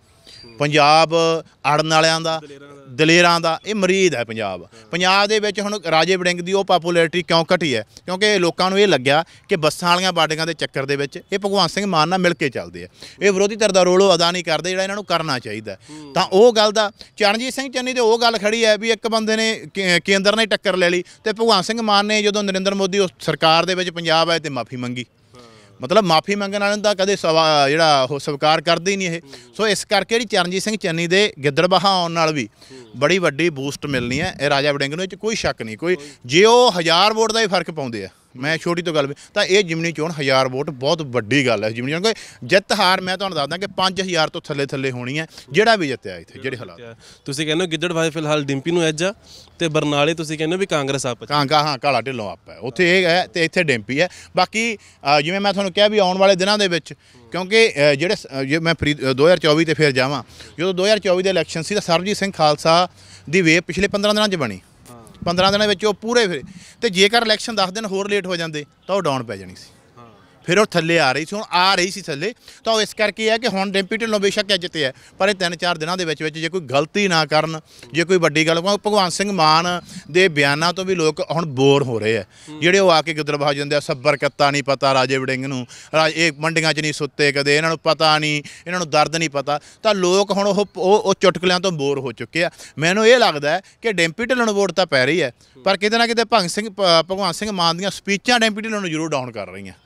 ਪੰਜਾਬ ਅੜਨ ਵਾਲਿਆਂ ਦਾ, ਦਲੇਰਾਂ ਦਾ ਇਹ ਮਰੀਜ਼ ਹੈ ਪੰਜਾਬ। ਪੰਜਾਬ ਦੇ ਵਿੱਚ ਹੁਣ ਰਾਜੇ ਵੜਿੰਗ ਦੀ ਉਹ ਪਾਪੂਲੈਰਿਟੀ ਕਿਉਂ ਘਟੀ ਹੈ, ਕਿਉਂਕਿ ਲੋਕਾਂ ਨੂੰ ਇਹ ਲੱਗਿਆ ਕਿ ਬੱਸਾਂ ਵਾਲੀਆਂ ਬਾਡੀਆਂ ਦੇ ਚੱਕਰ ਦੇ ਵਿੱਚ ਇਹ ਭਗਵੰਤ ਸਿੰਘ ਮਾਨ ਨਾਲ ਮਿਲ ਕੇ ਚੱਲਦੇ ਆ, ਇਹ ਵਿਰੋਧੀ ਧਿਰ ਦਾ ਰੋਲ ਉਹ ਅਦਾ ਨਹੀਂ ਕਰਦੇ ਜਿਹੜਾ ਇਹਨਾਂ ਨੂੰ ਕਰਨਾ ਚਾਹੀਦਾ। ਤਾਂ ਉਹ ਗੱਲ ਦਾ ਚਰਨਜੀਤ ਸਿੰਘ ਚੰਨੀ ਤੇ ਉਹ ਗੱਲ ਖੜੀ ਹੈ ਵੀ ਇੱਕ ਬੰਦੇ ਨੇ ਕੇ- ਕੇਂਦਰ ਨੇ ਟੱਕਰ ਲੈ ਲਈ ਤੇ ਭਗਵੰਤ ਸਿੰਘ ਮਾਨ ਨੇ ਜਦੋਂ ਨਰਿੰਦਰ ਮੋਦੀ ਉਸ ਸਰਕਾਰ ਦੇ ਵਿੱਚ ਪੰਜਾਬ ਆਏ ਤੇ ਮਾਫੀ ਮੰਗੀ। ਮਤਲਬ ਮਾਫੀ ਮੰਗਣ ਵਾਲਿਆਂ ਦਾ ਕਦੇ ਸਵਾ ਜਿਹੜਾ ਉਹ ਸਵੀਕਾਰ ਕਰਦੇ ਹੀ ਨਹੀਂ ਇਹ। ਸੋ ਇਸ ਕਰਕੇ ਜਿਹੜੀ ਚਰਨਜੀਤ ਸਿੰਘ ਚੰਨੀ ਦੇ ਗਿੱਦੜਬਾਹਾ ਆਉਣ ਨਾਲ ਵੀ ਬੜੀ ਵੱਡੀ ਬੂਸਟ ਮਿਲਣੀ ਹੈ ਇਹ ਰਾਜਾ ਵੜਿੰਗ ਨੂੰ, ਇਹ 'ਚ ਕੋਈ ਸ਼ੱਕ ਨਹੀਂ। ਕੋਈ ਜੇ ਉਹ ਹਜ਼ਾਰ ਵੋਟ ਦਾ ਹੀ ਫਰਕ ਪਾਉਂਦੇ ਆ, ਮੈਂ ਛੋਟੀ ਤੋਂ ਗੱਲ ਤਾਂ ਇਹ ਜਿਮਨੀ ਚੋਣ ਹਜ਼ਾਰ ਵੋਟ ਬਹੁਤ ਵੱਡੀ ਗੱਲ ਹੈ ਜਿਮਨੀ ਚੋਣ। ਕਿਉਂਕਿ ਜਿੱਤ ਹਾਰ ਮੈਂ ਤੁਹਾਨੂੰ ਦੱਸਦਾ ਕਿ ਪੰਜ ਹਜ਼ਾਰ ਤੋਂ ਥੱਲੇ ਥੱਲੇ ਹੋਣੀ ਹੈ ਜਿਹੜਾ ਵੀ ਜਿੱਤਿਆ ਇੱਥੇ ਜਿਹੜੇ ਹਾਲਾਤ। ਤੁਸੀਂ ਕਹਿੰਦੇ ਹੋ ਗਿੱਦੜਬਾਹੇ ਫਿਲਹਾਲ ਡਿੰਪੀ ਨੂੰ ਐਜ ਆ ਤੇ ਬਰਨਾਲੇ ਤੁਸੀਂ ਕਹਿੰਦੇ ਹੋ ਵੀ ਕਾਂਗਰਸ ਆਪ ਕਾਂਗਾ ਹਾਂ ਕਾਲਾ ਢਿੱਲੋਂ ਆਪ ਹੈ ਉੱਥੇ ਇਹ ਹੈ ਤੇ ਇੱਥੇ ਡਿੰਪੀ ਹੈ। ਬਾਕੀ ਅ, ਜਿਵੇਂ ਮੈਂ ਤੁਹਾਨੂੰ ਕਿਹਾ ਵੀ ਆਉਣ ਵਾਲੇ ਦਿਨਾਂ ਦੇ ਵਿੱਚ ਕਿਉਂਕਿ ਅ, ਜਿਹੜੇ ਸ- ਜੇ ਮੈਂ ਫਰੀ ਦੋ ਹਜ਼ਾਰ ਚੌਵੀ ਤੇ ਫਿਰ ਜਾਵਾਂ, ਜਦੋਂ ਦੋ ਹਜ਼ਾਰ ਚੌਵੀ ਦੇ ਇਲੈਕਸ਼ਨ ਸੀ ਤਾਂ ਸਰਬਜੀਤ ਸਿੰਘ ਖਾਲਸਾ ਦੀ ਵੇਵ ਪਿਛਲੇ ਪੰਦਰਾਂ ਦਿਨਾਂ 'ਚ ਬਣੀ, ਪੰਦਰਾਂ ਦਿਨਾਂ ਵਿੱਚ ਉਹ ਪੂਰੇ ਫਿਰ, ਤੇ ਜੇਕਰ ਇਲੈਕਸ਼ਨ ਦਸ ਦਿਨ ਹੋਰ ਲੇਟ ਹੋ ਜਾਂਦੇ ਤਾਂ ਉਹ ਡਾਊਨ ਪੈ ਜਾਣੀ ਸੀ, ਫਿਰ ਉਹ ਥੱਲੇ ਆ ਰਹੀ ਸੀ, ਹੁਣ ਆ ਰਹੀ ਸੀ ਥੱਲੇ। ਤਾਂ ਉਹ ਇਸ ਕਰਕੇ ਹੈ ਕਿ ਹੁਣ ਡਿੰਪੀ ਢਿੱਲੋਂ ਬੇਸ਼ੱਕ ਜਿੱਤੇ ਹੈ, ਪਰ ਇਹ ਤਿੰਨ ਚਾਰ ਦਿਨਾਂ ਦੇ ਵਿੱਚ ਵਿੱਚ ਜੇ ਕੋਈ ਗਲਤੀ ਨਾ ਕਰਨ, ਜੇ ਕੋਈ ਵੱਡੀ ਗੱਲ, ਭਗਵੰਤ ਸਿੰਘ ਮਾਨ ਦੇ ਬਿਆਨਾਂ ਤੋਂ ਵੀ ਲੋਕ ਹੁਣ ਬੋਰ ਹੋ ਰਹੇ ਆ, ਜਿਹੜੇ ਉਹ ਆ ਕੇ ਗਿੱਦੜਬਾਹਾ ਜਾਂਦੇ ਆ, ਸੱਬਰ ਕੱਤਾ ਨਹੀਂ ਪਤਾ ਰਾਜੇ ਵੜਿੰਗ ਨੂੰ, ਰਾਜ ਇਹ ਮੰਡੀਆਂ 'ਚ ਨਹੀਂ ਸੁੱਤੇ ਕਦੇ, ਇਹਨਾਂ ਨੂੰ ਪਤਾ ਨਹੀਂ, ਇਹਨਾਂ ਨੂੰ ਦਰਦ ਨਹੀਂ ਪਤਾ। ਤਾਂ ਲੋਕ ਹੁਣ ਉਹ ਉਹ ਚੁਟਕਲਿਆਂ ਤੋਂ ਬੋਰ ਹੋ ਚੁੱਕੇ ਆ। ਮੈਨੂੰ ਇਹ ਲੱਗਦਾ ਕਿ ਡਿੰਪੀ ਢਿੱਲੋਂ ਨੂੰ ਵੋਟ ਤਾਂ ਪੈ ਰਹੀ ਹੈ, ਪਰ ਕਿਤੇ ਨਾ ਕਿਤੇ ਭਗਤ ਸਿੰਘ ਭਗਵੰਤ ਸਿੰਘ ਮਾਨ ਦੀਆਂ ਸਪੀਚਾਂ ਡਿੰਪੀ ਢਿੱਲੋਂ ਨੂੰ ਜ਼ਰੂਰ ਡਾਊਨ ਕਰ ਰਹੀਆਂ।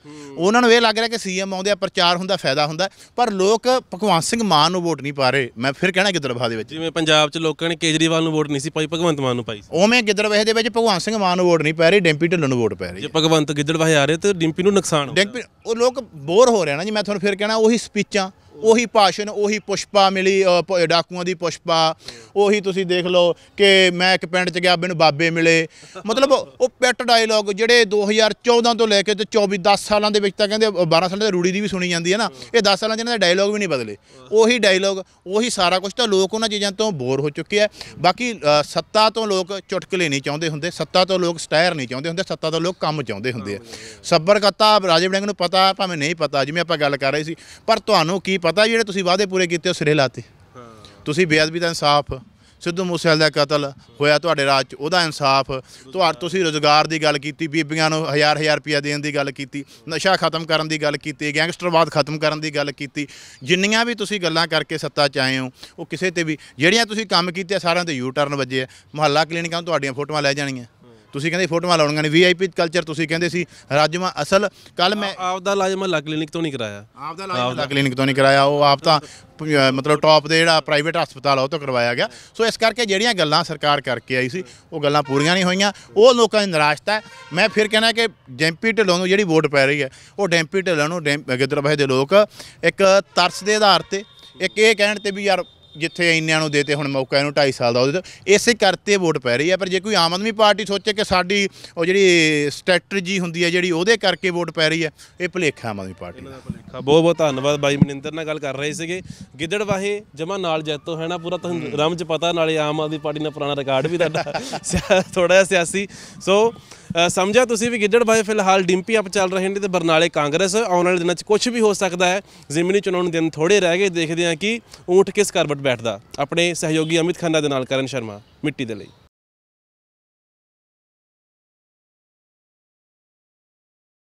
ਉਹਨਾਂ ਨੂੰ ਇਹ ਲੱਗ ਰਿਹਾ ਕਿ ਸੀਐਮ ਆਉਂਦੇ ਆ, ਪ੍ਰਚਾਰ ਹੁੰਦਾ, ਫਾਇਦਾ ਹੁੰਦਾ, ਪਰ ਲੋਕ ਭਗਵੰਤ ਸਿੰਘ ਮਾਨ ਨੂੰ ਵੋਟ ਨਹੀਂ ਪਾ ਰਹੇ। ਮੈਂ ਫਿਰ ਕਹਿਣਾ ਗਿੱਦੜਬਾਹਾ ਦੇ ਵਿੱਚ ਜਿਵੇਂ ਪੰਜਾਬ 'ਚ ਲੋਕਾਂ ਨੇ ਕੇਜਰੀਵਾਲ ਨੂੰ ਵੋਟ ਨਹੀਂ ਸੀ ਪਾਈ, ਭਗਵੰਤ ਮਾਨ ਨੂੰ ਪਾਈ ਸੀ, ਉਵੇਂ ਗਿੱਦੜਬਾਹੇ ਦੇ ਵਿੱਚ ਭਗਵੰਤ ਸਿੰਘ ਮਾਨ ਨੂੰ ਵੋਟ ਨਹੀਂ ਪੈ ਰਹੀ, ਡਿੰਪੀ ਢਿੱਲੋਂ ਨੂੰ ਵੋਟ ਪੈ ਰਹੀ ਜੇ ਹੈ। ਭਗਵੰਤ ਗਿੱਦੜਬਾਹੇ ਆ ਰਹੇ ਤੇ ਡਿੰਪੀ ਨੂੰ ਨੁਕਸਾਨ ਹੋਊਗਾ। ਡਿੰਪੀ ਉਹ ਲੋਕ ਬੋਰ ਹੋ ਰਹੇ ਨਾ ਜੀ। ਮੈਂ ਤੁਹਾਨੂੰ ਫਿਰ ਕਹਿਣਾ ਉਹੀ ਸਪੀਚਾਂ, ਉਹੀ ਭਾਸ਼ਣ, ਉਹੀ ਪੁਸ਼ਪਾ ਮਿਲੀ ਅ, ਪ- ਡਾਕੂਆਂ ਦੀ ਪੁਸ਼ਪਾ, ਉਹੀ ਤੁਸੀਂ ਦੇਖ ਲਓ ਕਿ ਮੈਂ ਇੱਕ ਪਿੰਡ 'ਚ ਗਿਆ ਮੈਨੂੰ ਬਾਬੇ ਮਿਲੇ, ਮਤਲਬ ਉਹ ਪੈਟ ਡਾਇਲੋਗ ਜਿਹੜੇ ਦੋ ਹਜ਼ਾਰ ਚੌਦਾਂ ਤੋਂ ਲੈ ਕੇ ਤੇ ਚੌਵੀ ਦਸ ਸਾਲਾਂ ਦੇ ਵਿੱਚ ਤਾਂ ਕਹਿੰਦੇ ਬਾਰਾਂ ਸਾਲਾਂ ਦੇ ਰੂੜੀ ਦੀ ਵੀ ਸੁਣੀ ਜਾਂਦੀ ਹੈ ਨਾ, ਇਹ ਦਸ ਸਾਲਾਂ 'ਚ ਇਹਨਾਂ ਦੇ ਡਾਇਲੋਗ ਵੀ ਨਹੀਂ ਬਦਲੇ, ਉਹੀ ਡਾਇਲੋਗ, ਉਹੀ ਸਾਰਾ ਕੁਝ। ਤਾਂ ਲੋਕ ਉਹਨਾਂ ਚੀਜ਼ਾਂ ਤੋਂ ਬੋਰ ਹੋ ਚੁੱਕੇ ਆ। ਬਾਕੀ ਅ, ਸੱਤਾ ਤੋਂ ਲੋਕ ਚੁਟਕਲੇ ਨਹੀਂ ਚਾਹੁੰਦੇ ਹੁੰਦੇ, ਸੱਤਾ ਤੋਂ ਲੋਕ ਸਟਾਇਰ ਨਹੀਂ ਚਾਹੁੰਦੇ ਹੁੰਦੇ, ਸੱਤਾ ਤੋਂ ਲੋਕ ਕੰਮ ਚਾਹੁੰਦੇ ਹੁੰਦੇ ਆ। ਸੱਬਰ ਕੱਤਾ ਰਾਜੇ ਵੜਿੰਗ ਨੂੰ ਪਤਾ, ਭਾਵੇਂ ਨਹੀਂ ਪਤਾ, ਜਿਵੇਂ ਆਪਾਂ ਗੱਲ ਕਰ ਰਹੇ ਸੀ, ਪਰ ਤੁਹਾਨੂੰ ਕੀ ਪਤਾ ਜਿਹੜੇ ਤੁਸੀਂ ਵਾਅਦੇ ਪੂਰੇ ਕੀਤੇ ਉਹ ਸਿਰੇ ਲਾਤੇ। ਤੁਸੀਂ ਬੇਅਦਬੀ ਦਾ ਇਨਸਾਫ, ਸਿੱਧੂ ਮੂਸੇਵਾਲੇ ਦਾ ਕਤਲ ਹੋਇਆ ਤੁਹਾਡੇ ਰਾਜ 'ਚ, ਉਹਦਾ ਇਨਸਾਫ, ਤੁਹਾ ਤੁਸੀਂ ਰੁਜ਼ਗਾਰ ਦੀ ਗੱਲ ਕੀਤੀ, ਬੀਬੀਆਂ ਨੂੰ ਹਜ਼ਾਰ ਹਜ਼ਾਰ ਰੁਪਈਆ ਦੇਣ ਦੀ ਗੱਲ ਕੀਤੀ, ਨਸ਼ਾ ਖਤਮ ਕਰਨ ਦੀ ਗੱਲ ਕੀਤੀ, ਗੈਂਗਸਟਰਵਾਦ ਖਤਮ ਕਰਨ ਦੀ ਗੱਲ ਕੀਤੀ। ਜਿੰਨੀਆਂ ਵੀ ਤੁਸੀਂ ਗੱਲਾਂ ਕਰਕੇ ਸੱਤਾ 'ਚ ਆਏ ਹੋ, ਉਹ ਕਿਸੇ ਤੇ ਵੀ ਜਿਹੜੀਆਂ ਤੁਸੀਂ ਕੰਮ ਕੀਤੇ ਸਾਰਿਆਂ ਤੇ ਯੂ ਟਰਨ ਵੱਜੇ ਆ। ਮੁਹੱਲਾ ਕਲੀਨਿਕਾਂ ਨੂੰ ਤੁਹਾਡੀਆਂ ਫੋਟੋਆਂ ਲੈ ਜਾਣੀਆਂ, ਤੁਸੀਂ ਕਹਿੰਦੇ ਫੋਟੋਆਂ ਲਾਉਣੀਆਂ ਨੇ। ਵੀ ਆਈ ਪੀ ਕਲਚਰ ਤੁਸੀਂ ਕਹਿੰਦੇ ਸੀ ਰਾਜਮਾ, ਅਸਲ ਕੱਲ ਮੈਂ ਆਪਦਾ ਲਾਜ਼ਮਾ ਲਾ ਕਲੀਨਿਕ ਤੋਂ ਨਹੀਂ ਕਰਾਇਆ, ਆਪਦਾ ਲਾਜ਼ਮਾ ਕਲੀਨਿਕ ਤੋਂ ਨਹੀਂ ਕਰਾਇਆ, ਉਹ ਆਪ ਤਾਂ ਪ- ਮਤਲਬ ਟੌਪ ਦੇ ਜਿਹੜਾ ਪ੍ਰਾਈਵੇਟ ਹਸਪਤਾਲ ਆ ਉਹ ਤੋਂ ਕਰਵਾਇਆ ਗਿਆ। ਸੋ ਇਸ ਕਰਕੇ ਜਿਹੜੀਆਂ ਗੱਲਾਂ ਸਰਕਾਰ ਕਰਕੇ ਆਈ ਸੀ ਉਹ ਗੱਲਾਂ ਪੂਰੀਆਂ ਨਹੀਂ ਹੋਈਆਂ, ਉਹ ਲੋਕਾਂ ਦੀ ਨਿਰਾਸ਼ਤਾ ਹੈ। ਮੈਂ ਫਿਰ ਕਹਿਣਾ ਕਿ ਡੈਂਪੀ ਢਿੱਲੋਂ ਨੂੰ ਜਿਹੜੀ ਵੋਟ ਪੈ ਰਹੀ ਹੈ, ਉਹ ਡੈਂਪੀ ਢਿੱਲੋਂ ਨੂੰ ਡੈਂਪ ਗਿੱਦੜਬਾਹੇ ਦੇ ਲੋਕ ਇੱਕ ਤਰਸ ਦੇ ਆਧਾਰ ਤੇ, ਇੱਕ ਇਹ ਕਹਿਣ ਤੇ ਵੀ ਯਾਰ ਜਿੱਥੇ ਇੰਨਿਆਂ ਨੂੰ ਦੇਤੇ ਹੁਣ ਮੌਕਾ ਇਹਨੂੰ ਢਾਈ ਸਾਲ ਦਾ ਉਹਦੇ ਤੋਂ, ਇਸੇ ਕਰਤੇ ਵੋਟ ਪੈ ਰਹੀ ਹੈ। ਪਰ ਜੇ ਕੋਈ ਆਮ ਆਦਮੀ ਪਾਰਟੀ ਸੋਚੇ ਕਿ ਸਾਡੀ ਉਹ ਜਿਹੜੀ ਸਟ੍ਰੈਟਜੀ ਹੁੰਦੀ ਹੈ ਜਿਹੜੀ ਉਹਦੇ ਕਰਕੇ ਵੋਟ ਪੈ ਰਹੀ ਹੈ, ਇਹ ਭੁਲੇਖਾ ਆਮ ਆਦਮੀ ਪਾਰਟੀ ਦਾ। ਬਹੁਤ ਬਹੁਤ ਧੰਨਵਾਦ ਬਾਈ ਮਨਿੰਦਰ ਨਾਲ ਗੱਲ ਕਰ ਰਹੇ ਸੀਗੇ। ਗਿੱਦੜਬਾਹੇ ਜਮਾ ਨਾਲ ਜੈਤੋ ਹੈ ਨਾ, ਪੂਰਾ ਤੁਹਾਨੂੰ ਰਮ 'ਚ ਪਤਾ, ਨਾਲੇ ਆਮ ਆਦਮੀ ਪਾਰਟੀ ਨਾਲ ਪੁਰਾਣਾ ਰਿਕਾਰਡ ਵੀ ਤੁਹਾਡਾ ਥੋੜਾ ਜਿਹਾ ਸਿਆਸੀ। ਸੋ ਅ, ਸਮਝਿਆ ਤੁਸੀਂ ਵੀ ਗਿੱਦੜਬਾਹੇ ਫਿਲਹਾਲ ਡਿੰਪੀ ਆਪ ਚੱਲ ਰਹੇ ਨੇ ਤੇ ਬਰਨਾਲੇ ਕਾਂਗਰਸ। ਆਉਣ ਵਾਲੇ ਦਿਨਾਂ 'ਚ ਕੁਝ ਵੀ ਹੋ ਸਕਦਾ ਹੈ, ਜ਼ਿਮਨੀ ਚੋਣਾਂ ਨੂੰ ਦਿਨ ਥੋੜੇ ਰਹਿ ਗਏ, ਦੇਖਦੇ ਹਾਂ ਕਿ ਊਂਠ ਕਿਸ ਕਰਵਟ ਬੈਠਦਾ। ਆਪਣੇ ਸਹਿਯੋਗੀ ਅਮਿਤ ਖੰਨਾ ਦੇ ਨਾਲ ਕਰਨ ਸ਼ਰਮਾ, ਮਿੱਟੀ ਦੇ ਲਈ।